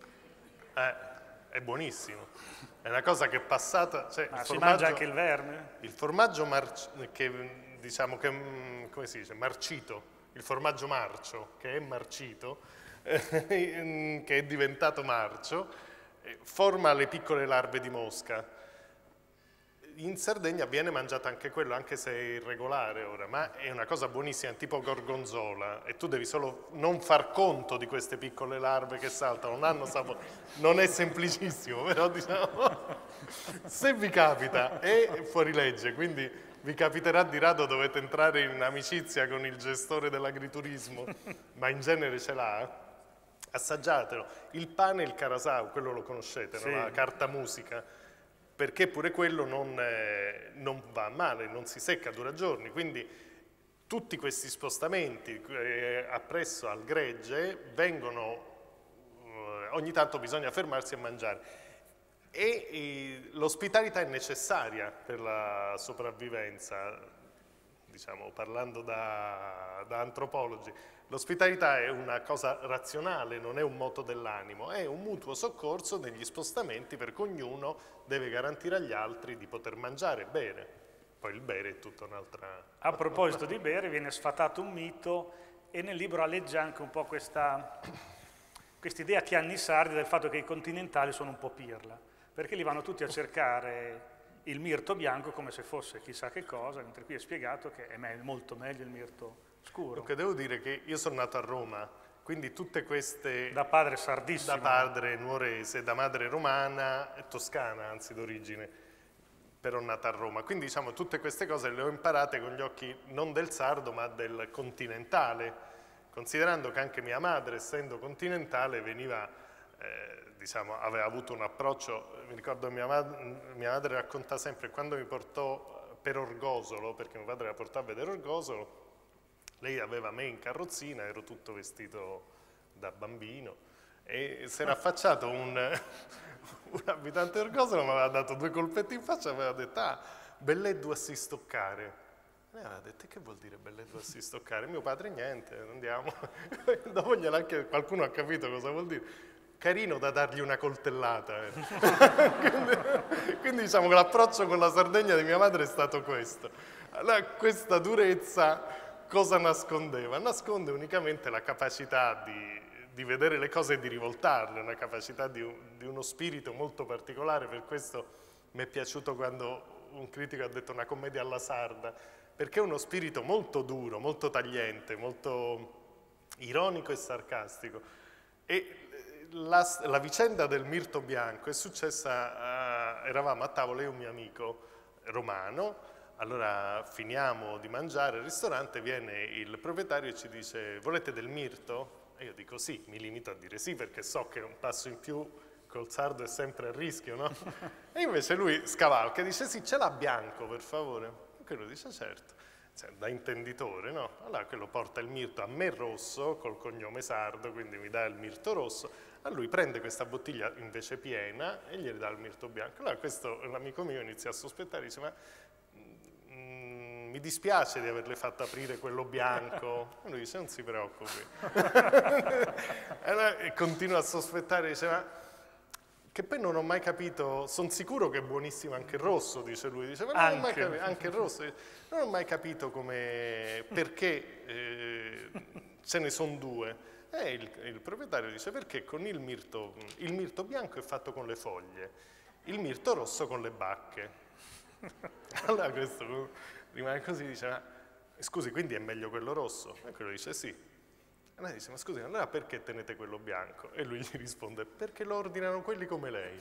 S2: Eh, è buonissimo. È una cosa che è passata... Cioè,
S1: Ma
S2: il
S1: si
S2: formaggio,
S1: mangia anche il verme?
S2: Il formaggio mar, che, diciamo, che, come si dice, marcito, il formaggio marcio, che è marcito, eh, che è diventato marcio, eh, forma le piccole larve di mosca. In Sardegna viene mangiato anche quello, anche se è irregolare ora, ma è una cosa buonissima, tipo gorgonzola, e tu devi solo non far conto di queste piccole larve che saltano, non hanno sapore. Non è semplicissimo, però diciamo, se vi capita, è fuori legge, quindi vi capiterà di rado, dovete entrare in amicizia con il gestore dell'agriturismo, ma in genere ce l'ha, assaggiatelo. Il pane e il carasau, quello lo conoscete,
S1: sì.
S2: no? La carta musica. Perché pure quello non, eh, non va male, non si secca, dura giorni, quindi tutti questi spostamenti eh, appresso al gregge vengono, eh, ogni tanto bisogna fermarsi a mangiare e eh, l'ospitalità è necessaria per la sopravvivenza, diciamo parlando da, da antropologi. L'ospitalità è una cosa razionale, non è un moto dell'animo, è un mutuo soccorso negli spostamenti perché ognuno deve garantire agli altri di poter mangiare e bere. Poi il bere è tutta un'altra...
S1: A proposito di bere, viene sfatato un mito e nel libro alleggia anche un po' questa idea chiannisardi del fatto che i continentali sono un po' pirla, perché li vanno tutti a cercare il mirto bianco come se fosse chissà che cosa, mentre qui è spiegato che è molto meglio il mirto scuro.
S2: Dunque devo dire che io sono nato a Roma, quindi tutte queste...
S1: Da padre sardissimo.
S2: Da padre nuorese, da madre romana, toscana anzi d'origine, però nata a Roma. Quindi diciamo tutte queste cose le ho imparate con gli occhi non del sardo ma del continentale, considerando che anche mia madre, essendo continentale, veniva, eh, diciamo, aveva avuto un approccio, mi ricordo mia, mad mia madre racconta sempre, quando mi portò per Orgosolo, perché mio padre la portò a vedere Orgosolo, lei aveva me in carrozzina, ero tutto vestito da bambino e si era affacciato un, un abitante di Orgosolo, mi aveva dato due colpetti in faccia e aveva detto ah, belleddu a si stoccare. E aveva detto che vuol dire belleddu a si stoccare? Mio padre niente, andiamo. Dopo anche, qualcuno ha capito cosa vuol dire. Carino da dargli una coltellata. Eh. quindi, quindi diciamo che l'approccio con la Sardegna di mia madre è stato questo. Allora, questa durezza... Cosa nascondeva? Nasconde unicamente la capacità di, di vedere le cose e di rivoltarle, una capacità di, di uno spirito molto particolare, per questo mi è piaciuto quando un critico ha detto una commedia alla sarda, perché è uno spirito molto duro, molto tagliente, molto ironico e sarcastico. E la, la vicenda del mirto bianco è successa, uh, eravamo a tavola io e un mio amico romano. Allora finiamo di mangiare al ristorante, viene il proprietario e ci dice volete del mirto? E io dico sì, mi limito a dire sì perché so che un passo in più col sardo è sempre a rischio, no? E invece lui scavalca e dice sì, ce l'ha bianco per favore. E quello dice certo, cioè, da intenditore, no? Allora quello porta il mirto a me rosso col cognome sardo, quindi mi dà il mirto rosso. A lui prende questa bottiglia invece piena e gli dà il mirto bianco. Allora questo un amico mio inizia a sospettare, dice ma mi dispiace di averle fatto aprire quello bianco. E lui dice non si preoccupi. E, allora, e continua a sospettare, dice ma che poi non ho mai capito, sono sicuro che è buonissimo anche il rosso, dice lui, dice ma non
S1: anche.
S2: ho mai capito, anche il rosso, non ho mai capito come, perché eh, ce ne sono due. E il, il proprietario dice perché con il mirto, il mirto bianco è fatto con le foglie, il mirto rosso con le bacche. Allora questo rimane così, dice, ma scusi, quindi è meglio quello rosso? E quello dice sì. E lei dice, ma scusi, allora perché tenete quello bianco? E lui gli risponde, perché lo ordinano quelli come lei.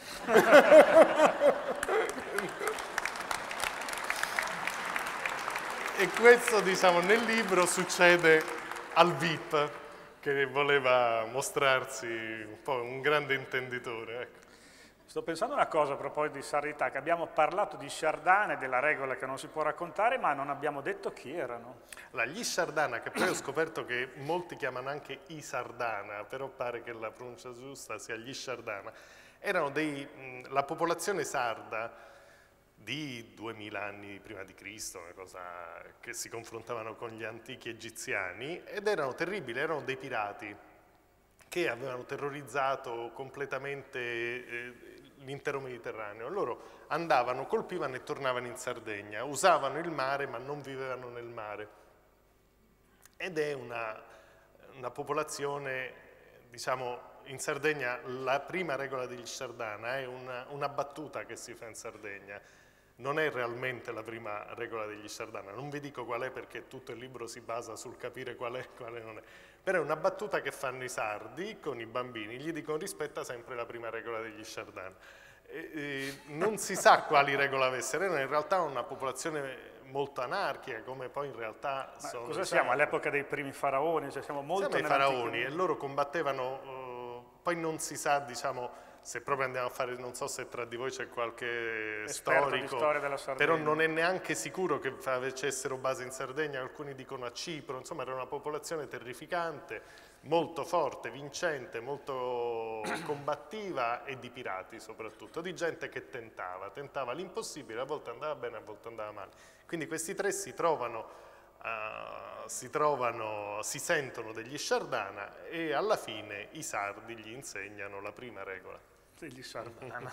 S2: E questo, diciamo, nel libro succede al V I P, che voleva mostrarsi un po' un grande intenditore, ecco.
S1: Sto pensando una cosa a proposito di sardità, che abbiamo parlato di Sciardana e della regola che non si può raccontare, ma non abbiamo detto chi erano.
S2: Allora, gli Sciardana, che poi ho scoperto che molti chiamano anche i Sardana, però pare che la pronuncia giusta sia gli Sciardana, erano dei, la popolazione sarda di duemila anni prima di Cristo, una cosa che si confrontavano con gli antichi egiziani, ed erano terribili, erano dei pirati che avevano terrorizzato completamente eh, l'intero Mediterraneo. Loro andavano, colpivano e tornavano in Sardegna, usavano il mare ma non vivevano nel mare. ed è una, una popolazione, diciamo, in Sardegna la prima regola degli Sciardana è una, una battuta che si fa in Sardegna, non è realmente la prima regola degli Sciardana, non vi dico qual è perché tutto il libro si basa sul capire qual è, quale non è, però è una battuta che fanno i sardi con i bambini, gli dicono rispetta sempre la prima regola degli Sciardana. E, e, non si sa quali regole avessero, erano in realtà una popolazione molto anarchica, come poi in realtà
S1: Ma
S2: sono.
S1: cosa siamo? All'epoca dei primi faraoni? Cioè siamo molto
S2: siamo i faraoni e loro combattevano, uh, poi non si sa, diciamo, se proprio andiamo a fare, non so se tra di voi c'è qualche
S1: Esperto
S2: storico,
S1: di storia della Sardegna.
S2: però non è neanche sicuro che facessero base in Sardegna, alcuni dicono a Cipro, insomma era una popolazione terrificante, molto forte, vincente, molto combattiva e di pirati soprattutto, di gente che tentava, tentava l'impossibile, a volte andava bene, a volte andava male. Quindi questi tre si trovano, uh, si, trovano si sentono degli Sciardana e alla fine i sardi gli insegnano la prima regola.
S1: Degli Sciardana.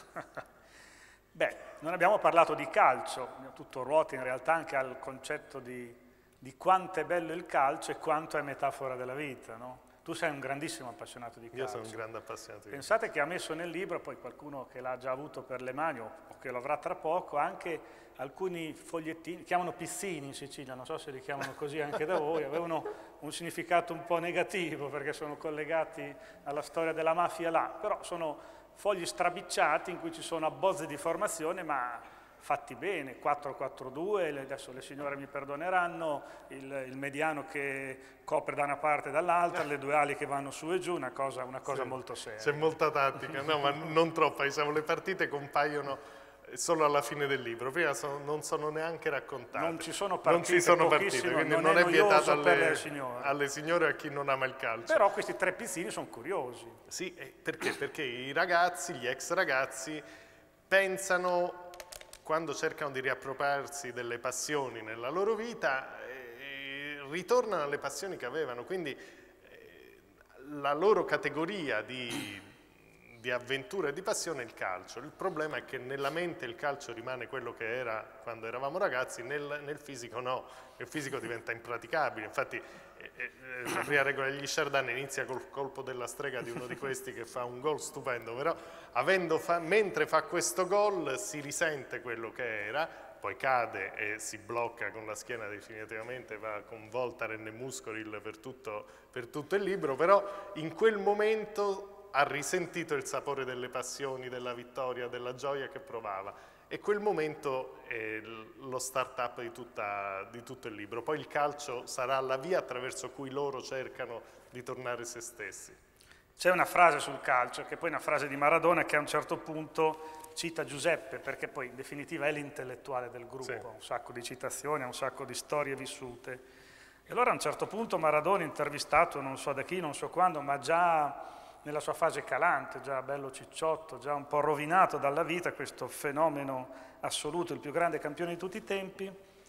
S1: Beh, non abbiamo parlato di calcio, tutto ruota in realtà anche al concetto di, di quanto è bello il calcio e quanto è metafora della vita, no? Tu sei un grandissimo appassionato di calcio.
S2: Io sono un grande appassionato di calcio.
S1: Pensate che ha messo nel libro, poi qualcuno che l'ha già avuto per le mani o che lo avrà tra poco, anche alcuni fogliettini, chiamano pizzini in Sicilia, non so se li chiamano così anche da voi, avevano un significato un po' negativo perché sono collegati alla storia della mafia là, però sono fogli strabicciati in cui ci sono abbozzi di formazione ma fatti bene, quattro quattro due, adesso le signore mi perdoneranno, il, il mediano che copre da una parte e dall'altra, le due ali che vanno su e giù, una cosa, una cosa
S2: sì,
S1: molto seria.
S2: C'è molta tattica, no, ma non troppa, diciamo, le partite compaiono solo alla fine del libro, prima sono, non sono neanche raccontate.
S1: Non ci sono partite,
S2: non ci sono partite quindi non, non è, è vietato alle,
S1: le signore.
S2: alle signore e a chi non ama il calcio.
S1: Però questi tre pizzini sono curiosi.
S2: Sì, perché? Perché i ragazzi, gli ex ragazzi, pensano, quando cercano di riappropriarsi delle passioni nella loro vita, eh, ritornano alle passioni che avevano, quindi eh, la loro categoria di, di avventura e di passione è il calcio. Il problema è che nella mente il calcio rimane quello che era quando eravamo ragazzi, nel, nel fisico no, il fisico diventa impraticabile, infatti eh, eh, la prima regola degli Sciardana inizia col colpo della strega di uno di questi che fa un gol stupendo, però avendo fa, mentre fa questo gol si risente quello che era, poi cade e si blocca con la schiena definitivamente, va con Voltaren e Muscoril per tutto, per tutto il libro, però in quel momento ha risentito il sapore delle passioni, della vittoria, della gioia che provava. E quel momento è lo start-up di, di tutto il libro. Poi il calcio sarà la via attraverso cui loro cercano di tornare se stessi.
S1: C'è una frase sul calcio, che poi è una frase di Maradona, che a un certo punto cita Giuseppe, perché poi in definitiva è l'intellettuale del gruppo, ha sì. un sacco di citazioni, ha un sacco di storie vissute. E allora a un certo punto Maradona, intervistato non so da chi, non so quando, ma già nella sua fase calante, già bello cicciotto, già un po' rovinato dalla vita, questo fenomeno assoluto, il più grande campione di tutti i tempi,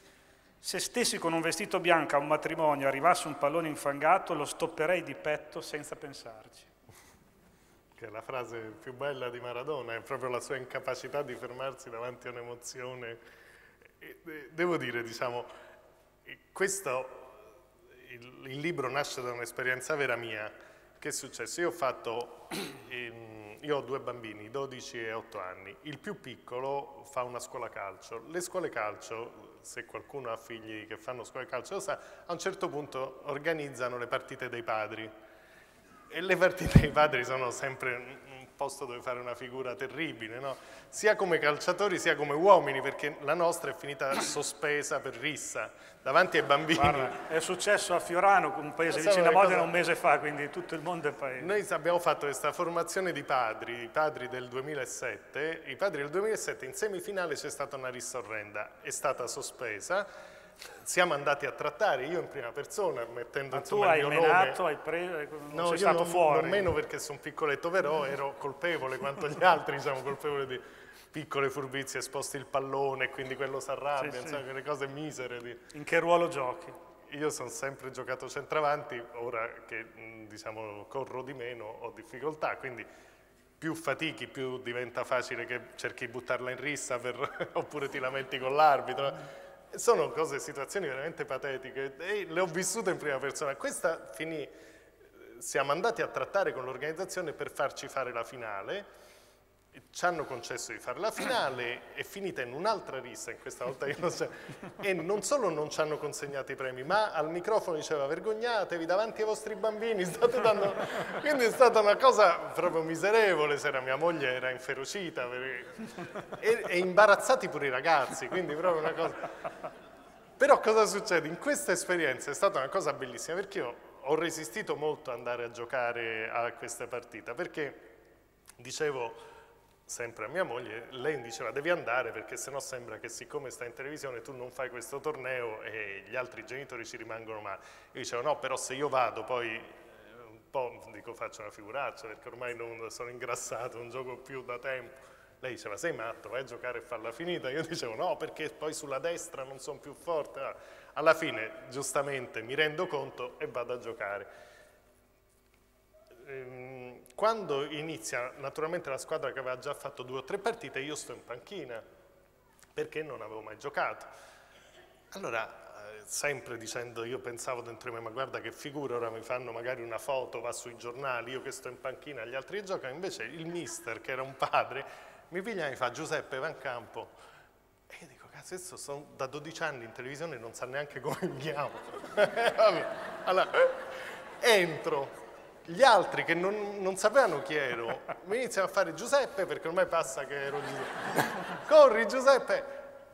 S1: se stessi con un vestito bianco a un matrimonio, arrivasse un pallone infangato, lo stopperei di petto senza pensarci.
S2: Che è la frase più bella di Maradona, è proprio la sua incapacità di fermarsi davanti a un'emozione. Devo dire, diciamo, questo, il, il libro nasce da un'esperienza vera mia. Che è successo? Io ho fatto, io ho due bambini, dodici e otto anni, il più piccolo fa una scuola calcio. Le scuole calcio, se qualcuno ha figli che fanno scuola calcio lo sa, a un certo punto organizzano le partite dei padri. E le partite dei padri sono sempre un posto dove fare una figura terribile, no? Sia come calciatori sia come uomini, perché la nostra è finita sospesa per rissa davanti ai bambini.
S1: Guarda, è successo a Fiorano, un paese vicino a Modena, un mese fa, quindi tutto il mondo è paese.
S2: Noi abbiamo fatto questa formazione di padri, i padri del duemilasette, i padri del duemilasette in semifinale c'è stata una rissa orrenda, è stata sospesa. Siamo andati a trattare, io in prima persona, mettendo
S1: Ma
S2: insomma
S1: tu
S2: il mio
S1: hai
S2: nome.
S1: menato, hai preso, non
S2: no,
S1: sei
S2: io
S1: stato
S2: non,
S1: fuori.
S2: non meno perché sono piccoletto, però ero colpevole quanto gli altri, diciamo, colpevole di piccole furbizie, sposti il pallone, quindi quello si arrabbia, sì, insomma, sì. quelle cose misere. Di...
S1: In che ruolo giochi?
S2: Io sono sempre giocato centravanti, ora che diciamo corro di meno ho difficoltà, quindi più fatichi, più diventa facile che cerchi di buttarla in rissa per, oppure ti lamenti con l'arbitro. sono cose, situazioni veramente patetiche e le ho vissute in prima persona. Questa finì, siamo andati a trattare con l'organizzazione per farci fare la finale, ci hanno concesso di fare la finale, è finita in un'altra rissa, in questa volta io non so, e non solo non ci hanno consegnato i premi, ma al microfono diceva vergognatevi davanti ai vostri bambini, state dando... quindi è stata una cosa proprio miserevole, se era mia moglie era inferocita perché... e, e imbarazzati pure i ragazzi, quindi proprio una cosa... Però cosa succede? In questa esperienza è stata una cosa bellissima, perché io ho resistito molto ad andare a giocare a questa partita, perché dicevo... sempre a mia moglie, lei mi diceva devi andare perché sennò sembra che siccome stai in televisione tu non fai questo torneo e gli altri genitori ci rimangono male. Io dicevo no, però se io vado poi un po' dico faccio una figuraccia perché ormai non sono ingrassato, non gioco più da tempo. Lei diceva sei matto, vai a giocare e farla finita. Io dicevo no perché poi sulla destra non sono più forte. Alla fine giustamente mi rendo conto e vado a giocare. Quando inizia naturalmente la squadra che aveva già fatto due o tre partite, io sto in panchina perché non avevo mai giocato. Allora, sempre dicendo, io pensavo dentro di me, ma guarda che figura, ora mi fanno magari una foto, va sui giornali, io che sto in panchina, gli altri giocano, invece il mister, che era un padre, mi piglia e mi fa Giuseppe, va in campo. E io dico, cazzo, adesso sono da dodici anni in televisione e non sa neanche come mi chiamo. Allora, entro. Gli altri che non, non sapevano chi ero mi iniziano a fare Giuseppe perché ormai passa che ero Giuseppe. Corri Giuseppe,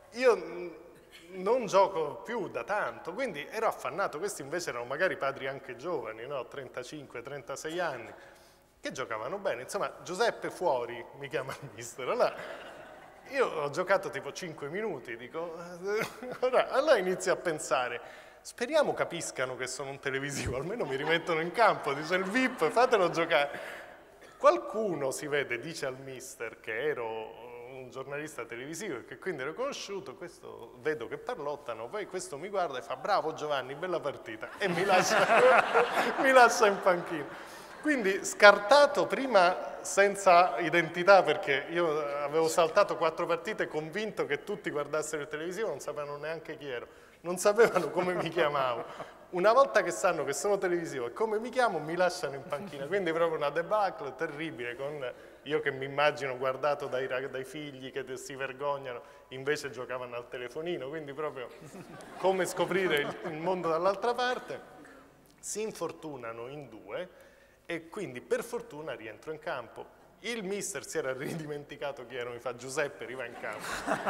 S2: io non gioco più da tanto, quindi ero affannato. Questi invece erano magari padri anche giovani, no? trentacinque trentasei anni, che giocavano bene. Insomma, Giuseppe fuori, mi chiama il mister. Allora, io ho giocato tipo cinque minuti, dico, allora, allora inizio a pensare, speriamo capiscano che sono un televisivo, almeno mi rimettono in campo, dice il V I P, fatelo giocare. Qualcuno si vede, dice al mister che ero un giornalista televisivo e che quindi ero conosciuto, questo vedo che parlottano, poi questo mi guarda e fa bravo Giovanni, bella partita, e mi lascia, mi lascia in panchina. Quindi scartato prima senza identità, perché io avevo saltato quattro partite convinto che tutti guardassero il televisivo, non sapevano neanche chi ero. Non sapevano come mi chiamavo. Una volta che sanno che sono televisivo e come mi chiamo, mi lasciano in panchina. Quindi proprio una debacle terribile, con io che mi immagino guardato dai, dai figli che si vergognano, invece giocavano al telefonino, quindi proprio come scoprire il, il mondo dall'altra parte. Si infortunano in due e quindi per fortuna rientro in campo. Il mister si era ridimenticato chi ero, mi fa Giuseppe, arriva in campo.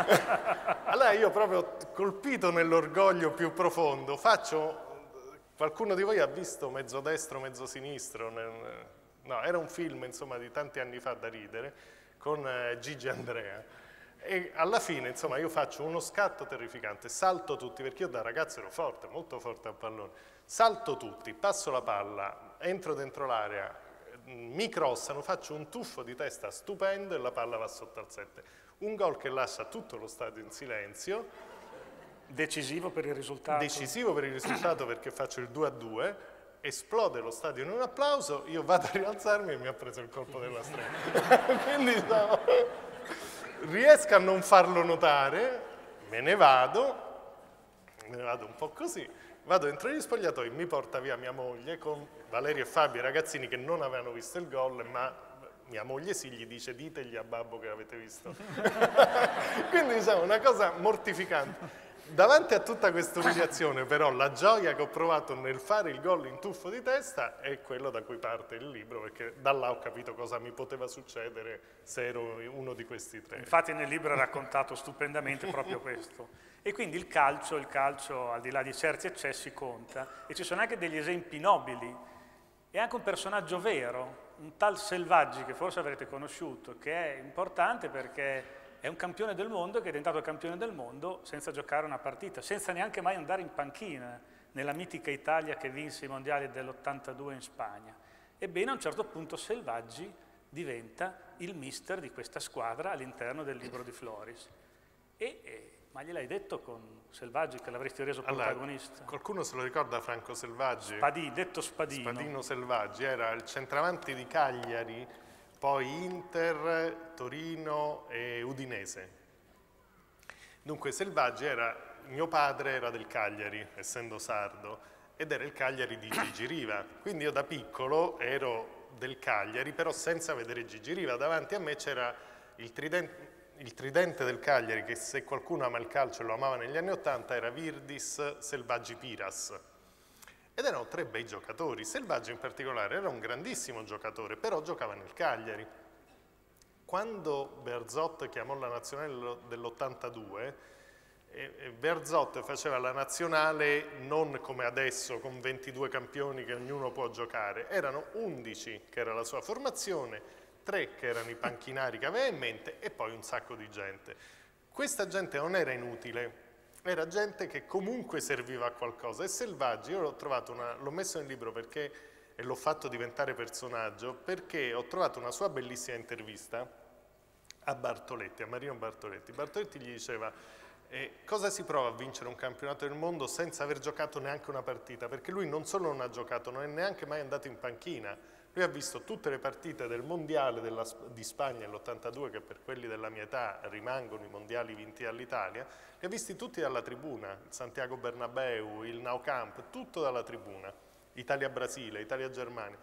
S2: Allora io proprio colpito nell'orgoglio più profondo, faccio, qualcuno di voi ha visto Mezzo Destro, Mezzo Sinistro? No, era un film insomma di tanti anni fa da ridere, con Gigi Andrea. E alla fine insomma io faccio uno scatto terrificante, salto tutti, perché io da ragazzo ero forte, molto forte a pallone, salto tutti, passo la palla, entro dentro l'area, mi crossano, faccio un tuffo di testa stupendo e la palla va sotto al sette. Un gol che lascia tutto lo stadio in silenzio.
S1: Decisivo per il risultato.
S2: Decisivo per il risultato perché faccio il due a due, esplode lo stadio in un applauso, io vado a rialzarmi e mi ha preso il colpo della strada. Quindi no, riesco a non farlo notare, me ne vado, me ne vado un po' così. Vado dentro gli spogliatoi, mi porta via mia moglie con Valerio e Fabio, i ragazzini che non avevano visto il gol, ma mia moglie sì, gli dice ditegli a babbo che avete visto. Quindi diciamo una cosa mortificante. Davanti a tutta questa umiliazione però la gioia che ho provato nel fare il gol in tuffo di testa è quello da cui parte il libro, perché da là ho capito cosa mi poteva succedere se ero uno di questi tre.
S1: Infatti nel libro è raccontato stupendamente proprio questo. E quindi il calcio, il calcio al di là di certi eccessi conta, e ci sono anche degli esempi nobili, e anche un personaggio vero, un tal Selvaggi che forse avrete conosciuto, che è importante perché è un campione del mondo che è diventato campione del mondo senza giocare una partita, senza neanche mai andare in panchina, nella mitica Italia che vinse i mondiali dell'ottantadue in Spagna. Ebbene a un certo punto Selvaggi diventa il mister di questa squadra all'interno del libro di Floris. E, e ma gliel'hai detto con Selvaggi che l'avresti reso protagonista?
S2: Allora, qualcuno se lo ricorda Franco Selvaggi?
S1: Spadì, detto Spadino.
S2: Spadino Selvaggi, era il centravanti di Cagliari, poi Inter, Torino e Udinese. Dunque Selvaggi era mio padre era del Cagliari, essendo sardo, ed era il Cagliari di Gigi Riva. Quindi io da piccolo ero del Cagliari, però senza vedere Gigi Riva. Davanti a me c'era il tridente, il tridente del Cagliari, che se qualcuno ama il calcio e lo amava negli anni Ottanta, era Virdis, Selvaggi, Piras. Ed erano tre bei giocatori. Selvaggi in particolare era un grandissimo giocatore, però giocava nel Cagliari. Quando Bearzot chiamò la nazionale dell'ottantadue, Bearzot faceva la nazionale non come adesso con ventidue campioni che ognuno può giocare, erano undici che era la sua formazione, tre che erano i panchinari che aveva in mente e poi un sacco di gente. Questa gente non era inutile, era gente che comunque serviva a qualcosa. E Selvaggi, io l'ho trovato, l'ho messo nel libro perché, e l'ho fatto diventare personaggio, perché ho trovato una sua bellissima intervista a Bartoletti, a Marino Bartoletti. Bartoletti gli diceva: E cosa si prova a vincere un campionato del mondo senza aver giocato neanche una partita? Perché lui non solo non ha giocato, non è neanche mai andato in panchina. Lui ha visto tutte le partite del mondiale della, di Spagna nell'ottantadue, che per quelli della mia età rimangono i mondiali vinti dall'Italia, li ha visti tutti dalla tribuna, il Santiago Bernabeu, il Nou Camp, tutto dalla tribuna, Italia-Brasile, Italia-Germania,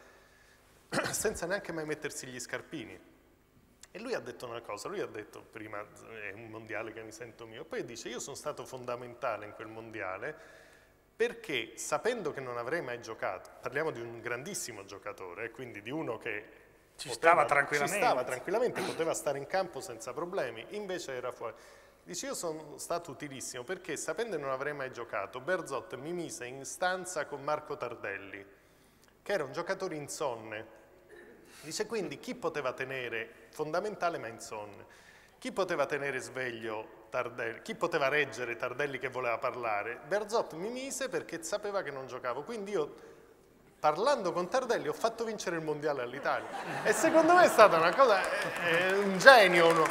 S2: senza neanche mai mettersi gli scarpini. E lui ha detto una cosa, lui ha detto, prima è un mondiale che mi sento mio, poi dice: io sono stato fondamentale in quel mondiale perché sapendo che non avrei mai giocato, parliamo di un grandissimo giocatore, quindi di uno che
S1: ci,
S2: poteva,
S1: stava tranquillamente.
S2: ci stava tranquillamente, poteva stare in campo senza problemi, invece era fuori. Dice: io sono stato utilissimo perché sapendo che non avrei mai giocato, Bearzot mi mise in stanza con Marco Tardelli, che era un giocatore insonne. Dice: quindi chi poteva tenere, fondamentale ma insonne, chi poteva tenere sveglio Tardelli, chi poteva reggere Tardelli che voleva parlare? Bearzot mi mise perché sapeva che non giocavo, quindi io parlando con Tardelli ho fatto vincere il mondiale all'Italia. E secondo me è stata una cosa, è un genio, no?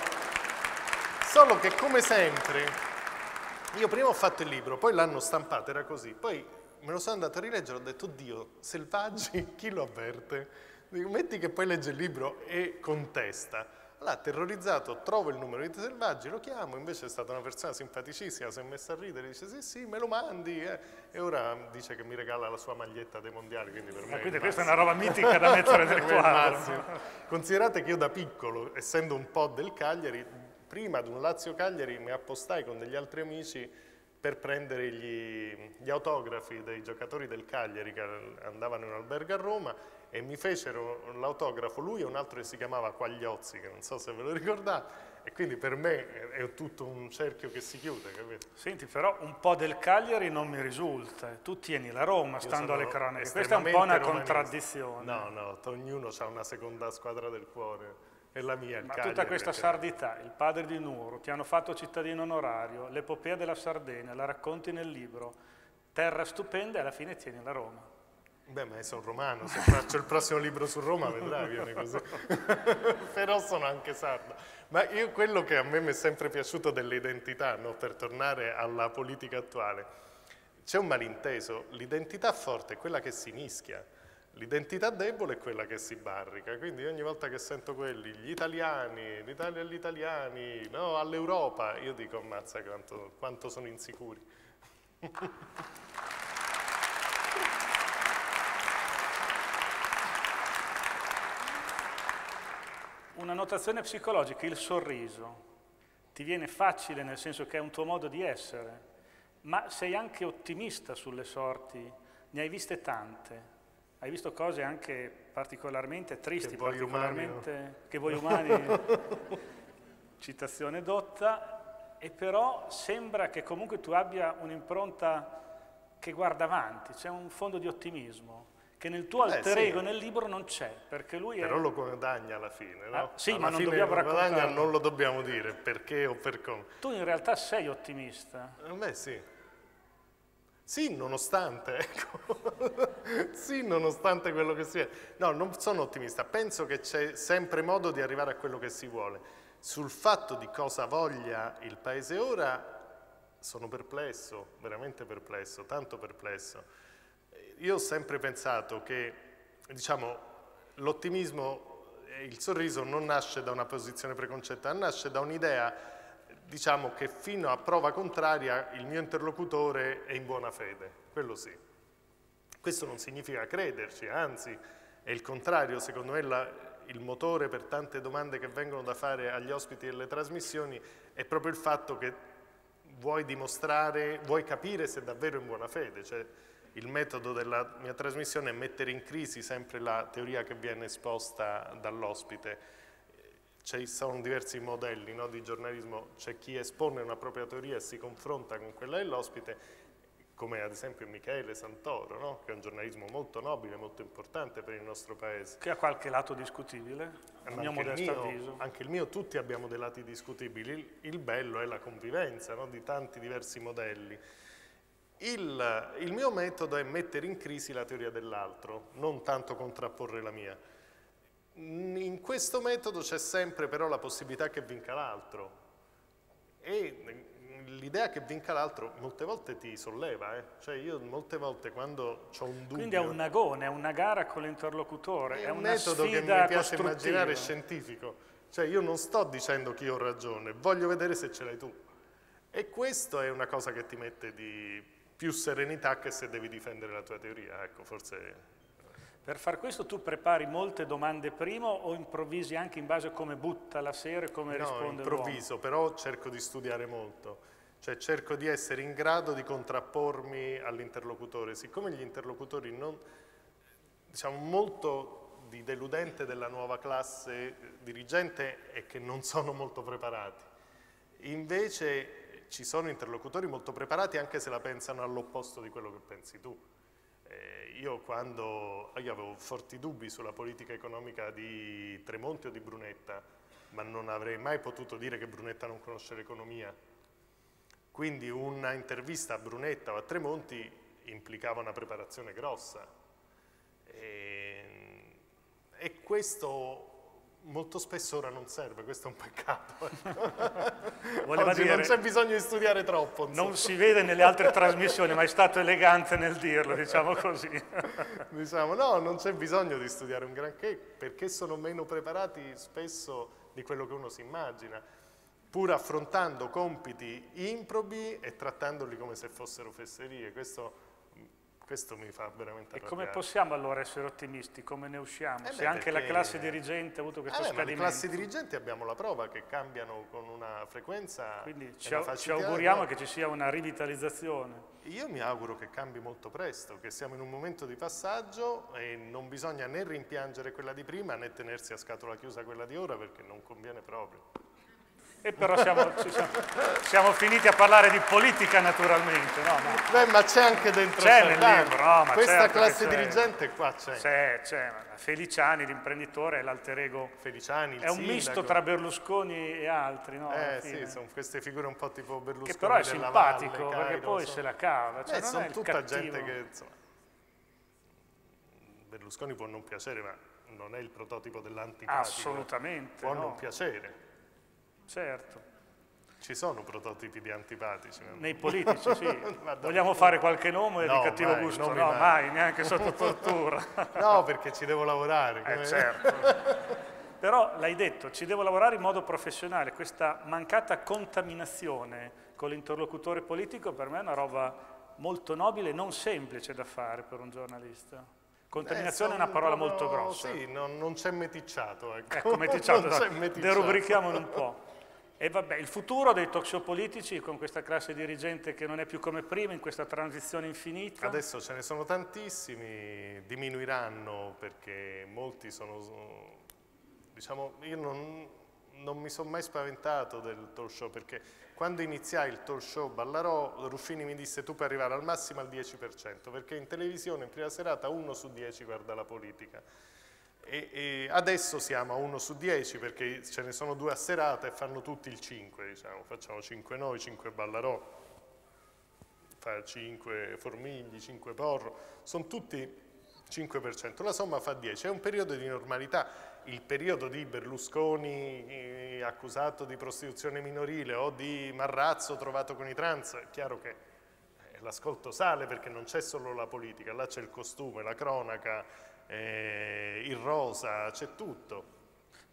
S2: Solo che come sempre, io prima ho fatto il libro, poi l'hanno stampato, era così, poi me lo sono andato a rileggere, ho detto: oddio, Selvaggi, chi lo avverte? Dico, metti che poi legge il libro e contesta. Allora, terrorizzato, trovo il numero di Selvaggi, lo chiamo, invece è stata una persona simpaticissima, si è messa a ridere, dice: sì, sì, me lo mandi, eh. E ora dice che mi regala la sua maglietta dei mondiali, quindi per me
S1: Ma quindi
S2: è
S1: questa è una roba mitica da mettere nel quadro.
S2: Considerate che io da piccolo, essendo un po' del Cagliari, prima di un Lazio-Cagliari mi appostai con degli altri amici per prendere gli, gli autografi dei giocatori del Cagliari che andavano in albergo a Roma, e mi fecero l'autografo lui e un altro che si chiamava Quagliozzi, che non so se ve lo ricordate, e quindi per me è tutto un cerchio che si chiude, capito?
S1: Senti, però un po' del Cagliari non mi risulta, tu tieni la Roma, stando alle cronache, questa è un po' una romanista. Contraddizione.
S2: No, no, ognuno ha una seconda squadra del cuore, è la mia, il
S1: Ma
S2: Cagliari,
S1: tutta questa
S2: perché...
S1: sardità, il padre di Nuoro, ti hanno fatto cittadino onorario, l'epopea della Sardegna, la racconti nel libro, terra stupenda e alla fine tieni la Roma.
S2: Beh, ma io sono romano, se faccio il prossimo libro su Roma vedrai, viene così. Però sono anche sardo. Ma io quello che a me mi è sempre piaciuto delle identità, no? Per tornare alla politica attuale, c'è un malinteso, l'identità forte è quella che si mischia, l'identità debole è quella che si barrica, quindi ogni volta che sento quelli, gli italiani, l'Italia agli italiani, no, all'Europa, io dico: ammazza quanto, quanto sono insicuri.
S1: Una notazione psicologica, il sorriso, ti viene facile nel senso che è un tuo modo di essere, ma sei anche ottimista sulle sorti, ne hai viste tante, hai visto cose anche particolarmente tristi,
S2: che voi
S1: particolarmente
S2: umani, no?
S1: che voi umani, citazione dotta, e però sembra che comunque tu abbia un'impronta che guarda avanti, c'è un fondo di ottimismo che nel tuo alter ego, eh, sì, nel libro non c'è, perché lui
S2: però
S1: è...
S2: lo guadagna alla fine, no?
S1: Ah, sì,
S2: alla
S1: ma non
S2: fine
S1: dobbiamo raccontare.
S2: Guadagna non lo dobbiamo dire, perché o per come.
S1: Tu in realtà sei ottimista.
S2: A me sì. Sì, nonostante, ecco. Sì, nonostante quello che sia. No, non sono ottimista, penso che c'è sempre modo di arrivare a quello che si vuole. Sul fatto di cosa voglia il Paese ora, sono perplesso, veramente perplesso, tanto perplesso. Io ho sempre pensato che, diciamo, l'ottimismo e il sorriso non nasce da una posizione preconcetta, nasce da un'idea diciamo che fino a prova contraria il mio interlocutore è in buona fede, quello sì. Questo non significa crederci, anzi è il contrario, secondo me la, il motore per tante domande che vengono da fare agli ospiti delle trasmissioni è proprio il fatto che vuoi dimostrare, vuoi capire se è davvero in buona fede, cioè il metodo della mia trasmissione è mettere in crisi sempre la teoria che viene esposta dall'ospite. Ci sono diversi modelli, no, di giornalismo, c'è chi espone una propria teoria e si confronta con quella dell'ospite, come ad esempio Michele Santoro, no? Che è un giornalismo molto nobile, molto importante per il nostro paese.
S1: Che ha qualche lato discutibile, a mio modesto avviso.
S2: Anche il mio, tutti abbiamo dei lati discutibili, il, il bello è la convivenza, no? Di tanti diversi modelli. Il, il mio metodo è mettere in crisi la teoria dell'altro, non tanto contrapporre la mia. In questo metodo c'è sempre però la possibilità che vinca l'altro e l'idea che vinca l'altro molte volte ti solleva, eh? Cioè io molte volte quando ho un dubbio...
S1: Quindi è un agone, è una gara con l'interlocutore, è,
S2: è un
S1: una
S2: metodo che mi piace immaginare scientifico, cioè io non sto dicendo che io ho ragione, voglio vedere se ce l'hai tu e questo è una cosa che ti mette di più serenità che se devi difendere la tua teoria, ecco forse...
S1: Per far questo tu prepari molte domande prima o improvvisi anche in base a come butta la sera e come
S2: no,
S1: risponde
S2: l'uomo? No, improvviso, però cerco di studiare molto. Cioè cerco di essere in grado di contrappormi all'interlocutore. Siccome gli interlocutori non... diciamo molto di deludente della nuova classe dirigente è che non sono molto preparati. Invece ci sono interlocutori molto preparati anche se la pensano all'opposto di quello che pensi tu. Io quando io avevo forti dubbi sulla politica economica di Tremonti o di Brunetta, ma non avrei mai potuto dire che Brunetta non conosce l'economia. Quindi una intervista a Brunetta o a Tremonti implicava una preparazione grossa. E, e questo molto spesso ora non serve, questo è un peccato. Oggi dire, non c'è bisogno di studiare troppo.
S1: Insomma. Non si vede nelle altre trasmissioni, ma è stato elegante nel dirlo, diciamo così.
S2: Diciamo, no, non c'è bisogno di studiare un granché, perché sono meno preparati spesso di quello che uno si immagina, pur affrontando compiti improbi e trattandoli come se fossero fesserie. Questo... Questo mi fa veramente arrabbiare.
S1: E come possiamo allora essere ottimisti? Come ne usciamo?
S2: Eh
S1: Se
S2: beh,
S1: anche
S2: perché...
S1: la classe dirigente ha avuto questo
S2: eh beh,
S1: scadimento.
S2: Ma le classi dirigenti abbiamo la prova che cambiano con una frequenza.
S1: Quindi ci,
S2: una
S1: ci auguriamo
S2: no.
S1: che ci sia una rivitalizzazione.
S2: Io mi auguro che cambi molto presto, che siamo in un momento di passaggio e non bisogna né rimpiangere quella di prima né tenersi a scatola chiusa quella di ora perché non conviene proprio.
S1: E però siamo, siamo, siamo finiti a parlare di politica naturalmente, no? Ma,
S2: Beh, ma c'è anche dentro
S1: c'è nel libro, no, ma
S2: questa
S1: certo
S2: classe dirigente qua c'è.
S1: C'è, c'è. Feliciani, l'imprenditore, è l'alter ego.
S2: Feliciani, il
S1: è un
S2: sindaco.
S1: Misto tra Berlusconi e altri, no?
S2: Eh sì, sono queste figure un po' tipo Berlusconi.
S1: Che però è simpatico,
S2: Valle,
S1: perché
S2: Cairo,
S1: poi
S2: so.
S1: se la cava. Cioè,
S2: eh,
S1: non
S2: sono
S1: è
S2: tutta
S1: cattivo.
S2: gente che, insomma, Berlusconi può non piacere, ma non è il prototipo dell'antipatico.
S1: Assolutamente,
S2: Può
S1: no.
S2: non piacere.
S1: Certo.
S2: Ci sono prototipi di antipatici.
S1: Nei politici, sì. Vogliamo fare qualche nome
S2: no,
S1: di cattivo
S2: mai,
S1: gusto? No,
S2: mai.
S1: mai, neanche sotto tortura.
S2: No, perché ci devo lavorare.
S1: Eh, certo. Però l'hai detto, ci devo lavorare in modo professionale. Questa mancata contaminazione con l'interlocutore politico per me è una roba molto nobile e non semplice da fare per un giornalista. Contaminazione eh, è una parola
S2: proprio,
S1: molto grossa.
S2: Sì, non, non c'è meticciato. Ecco,
S1: ecco meticciato,
S2: non c'è meticciato.
S1: Derubrichiamolo un po'. E vabbè, il futuro dei talk show politici con questa classe dirigente che non è più come prima, in questa transizione infinita.
S2: Adesso ce ne sono tantissimi, diminuiranno perché molti sono, diciamo, io non, non mi sono mai spaventato del talk show perché quando iniziai il talk show Ballarò, Ruffini mi disse tu puoi arrivare al massimo al dieci per cento perché in televisione in prima serata uno su dieci guarda la politica. E, e adesso siamo a uno su dieci perché ce ne sono due a serata e fanno tutti il cinque, diciamo. Facciamo cinque noi, cinque Ballarò, fa cinque Formigli, cinque Porro, sono tutti cinque per cento, la somma fa dieci, è un periodo di normalità, il periodo di Berlusconi eh, accusato di prostituzione minorile o di Marrazzo trovato con i trans, è chiaro che eh, l'ascolto sale perché non c'è solo la politica, là c'è il costume, la cronaca, Eh, il rosa, c'è tutto.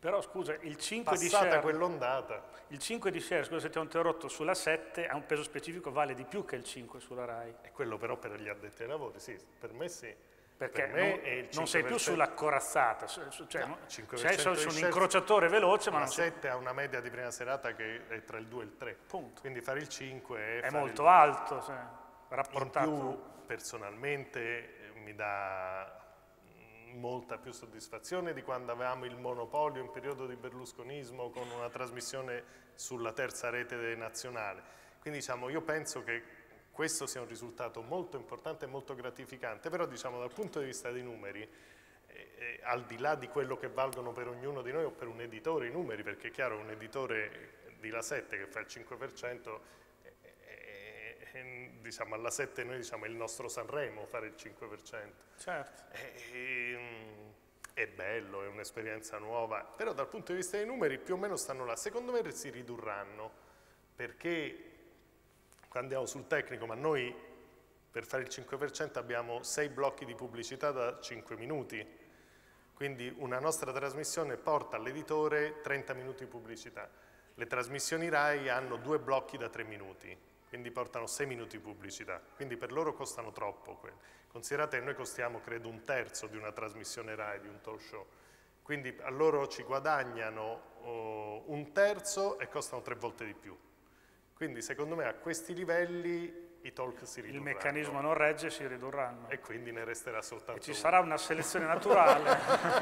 S1: Però scusa, il cinque di
S2: Passata
S1: share,
S2: quell'ondata.
S1: il cinque di share, scusa se ti ho interrotto, sulla sette ha un peso specifico, vale di più che il cinque sulla RAI.
S2: E quello però per gli addetti ai lavori, sì, per me sì.
S1: Perché
S2: per me
S1: non,
S2: è il
S1: non sei più sulla corazzata, cioè
S2: no,
S1: sei su un incrociatore veloce, ma
S2: la
S1: non sei...
S2: sette ha una media di prima serata che è tra il due e il tre.
S1: Punto.
S2: Quindi fare il cinque è,
S1: è molto
S2: il...
S1: alto, cioè, rapportato.
S2: In più, personalmente, mi dà molta più soddisfazione di quando avevamo il monopolio in periodo di berlusconismo con una trasmissione sulla terza rete nazionale. Quindi diciamo, io penso che questo sia un risultato molto importante e molto gratificante, però diciamo dal punto di vista dei numeri, eh, eh, al di là di quello che valgono per ognuno di noi o per un editore i numeri, perché è chiaro un editore di La sette che fa il cinque per cento, eh, eh, diciamo alla sette noi diciamo è il nostro Sanremo fare il cinque per cento.
S1: Certo.
S2: Eh, è bello, è un'esperienza nuova, però dal punto di vista dei numeri più o meno stanno là, secondo me si ridurranno, perché andiamo sul tecnico, ma noi per fare il cinque per cento abbiamo sei blocchi di pubblicità da cinque minuti, quindi una nostra trasmissione porta all'editore trenta minuti di pubblicità. Le trasmissioni RAI hanno due blocchi da tre minuti, quindi portano sei minuti di pubblicità, quindi per loro costano troppo. Considerate che noi costiamo credo un terzo di una trasmissione RAI, di un talk show, quindi a loro ci guadagnano oh, un terzo e costano tre volte di più. Quindi secondo me a questi livelli i talk si ridurranno.
S1: Il meccanismo non regge, si ridurranno.
S2: E quindi ne resterà soltanto
S1: e ci
S2: uno.
S1: sarà una selezione naturale.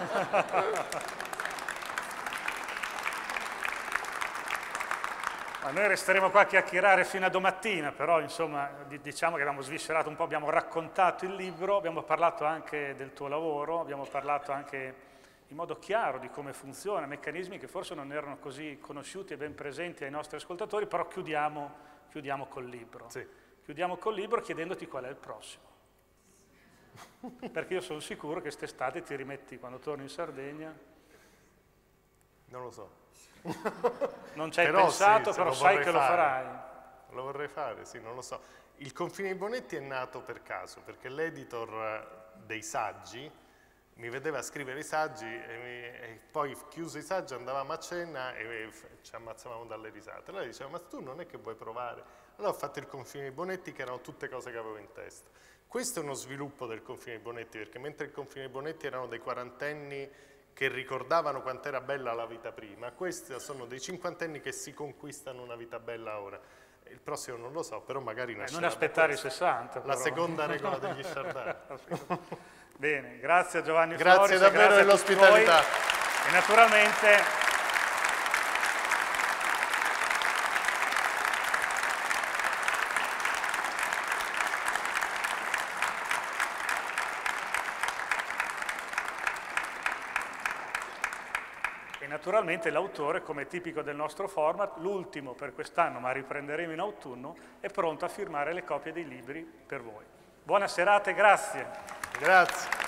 S1: Ma noi resteremo qua a chiacchierare fino a domattina, però insomma diciamo che abbiamo sviscerato un po', abbiamo raccontato il libro, abbiamo parlato anche del tuo lavoro, abbiamo parlato anche in modo chiaro di come funziona, meccanismi che forse non erano così conosciuti e ben presenti ai nostri ascoltatori, però chiudiamo, chiudiamo col libro.
S2: Sì.
S1: Chiudiamo col libro chiedendoti qual è il prossimo. Perché io sono sicuro che quest'estate ti rimetti, quando torni in Sardegna...
S2: Non lo so.
S1: Non ci hai
S2: però
S1: pensato,
S2: sì,
S1: però sai che
S2: fare.
S1: lo farai.
S2: Lo vorrei fare, sì, non lo so. Il Confine dei Bonetti è nato per caso, perché l'editor dei saggi mi vedeva scrivere i saggi e, mi, e poi chiuso i saggi andavamo a cena e ci ammazzavamo dalle risate. Allora diceva, ma tu non è che vuoi provare? Allora ho fatto il Confine dei Bonetti, che erano tutte cose che avevo in testa. Questo è uno sviluppo del Confine dei Bonetti, perché mentre il Confine dei Bonetti erano dei quarantenni che ricordavano quanto era bella la vita prima, questi sono dei cinquantenni che si conquistano una vita bella ora. Il prossimo non lo so, però magari
S1: eh, non aspettare i sessanta.
S2: La però. Seconda regola degli sciardani.
S1: Bene, grazie a Giovanni
S2: Grazie
S1: Floris,
S2: davvero
S1: grazie
S2: dell'ospitalità.
S1: E naturalmente e naturalmente l'autore, come tipico del nostro format, l'ultimo per quest'anno, ma riprenderemo in autunno, è pronto a firmare le copie dei libri per voi. Buona serata e grazie.
S2: Grazie.